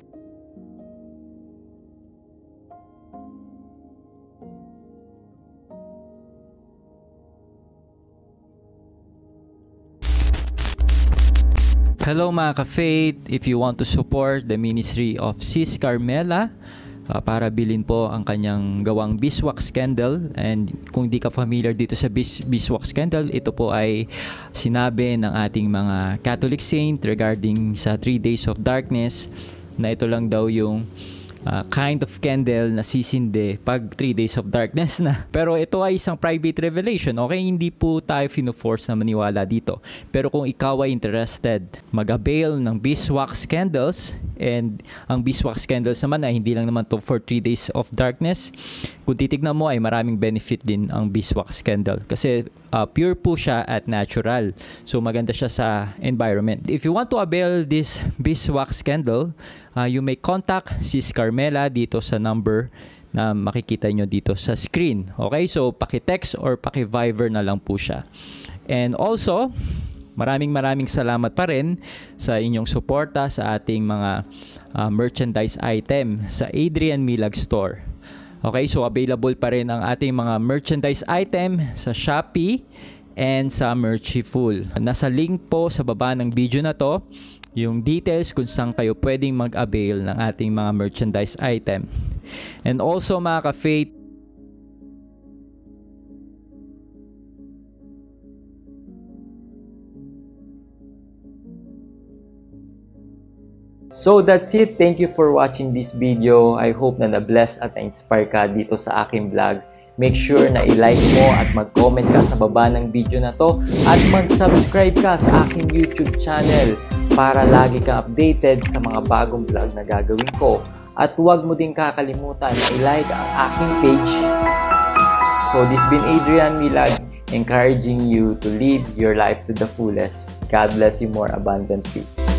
Hello mga ka-faith, if you want to support the ministry of Sis Carmela, para bilhin po ang kanyang gawang beeswax candle, and kung di ka familiar dito sa beeswax candle, ito po ay sinabi ng ating mga Catholic saint regarding sa 3 days of darkness, na ito lang daw yung kind of candle na sisindi pag 3 days of darkness na. Pero ito ay isang private revelation, okay? Hindi po tayo fino-force na maniwala dito. Pero kung ikaw ay interested mag-avail ng beeswax candles, and ang beeswax candles naman ay hindi lang naman to for 3 days of darkness. Kung titignan mo ay maraming benefit din ang beeswax candle kasi pure po siya at natural. So maganda siya sa environment. If you want to avail this beeswax candle, you may contact Sis Carmela dito sa number na makikita nyo dito sa screen. Okay, so paki-text or paki-Viber na lang po siya. And also, maraming salamat pa rin sa inyong suporta sa ating mga merchandise item sa Adrian Milag Store. Okay, so available pa rin ang ating mga merchandise item sa Shopee and sa Merchiful. Nasa link po sa baba ng video na to yung details kung saan kayo pwedeng mag-avail ng ating mga merchandise item. And also mga ka-faith, So that's it. Thank you for watching this video. I hope na na-bless at na-inspire ka dito sa aking vlog. Make sure na i-like mo at mag-comment ka sa baba ng video na to at mag-subscribe ka sa aking YouTube channel para lagi kang updated sa mga bagong vlog na gagawin ko. At huwag mo din kakalimutan na i-like ang aking page. So this been Adrian Milag, encouraging you to live your life to the fullest. God bless you more abundantly.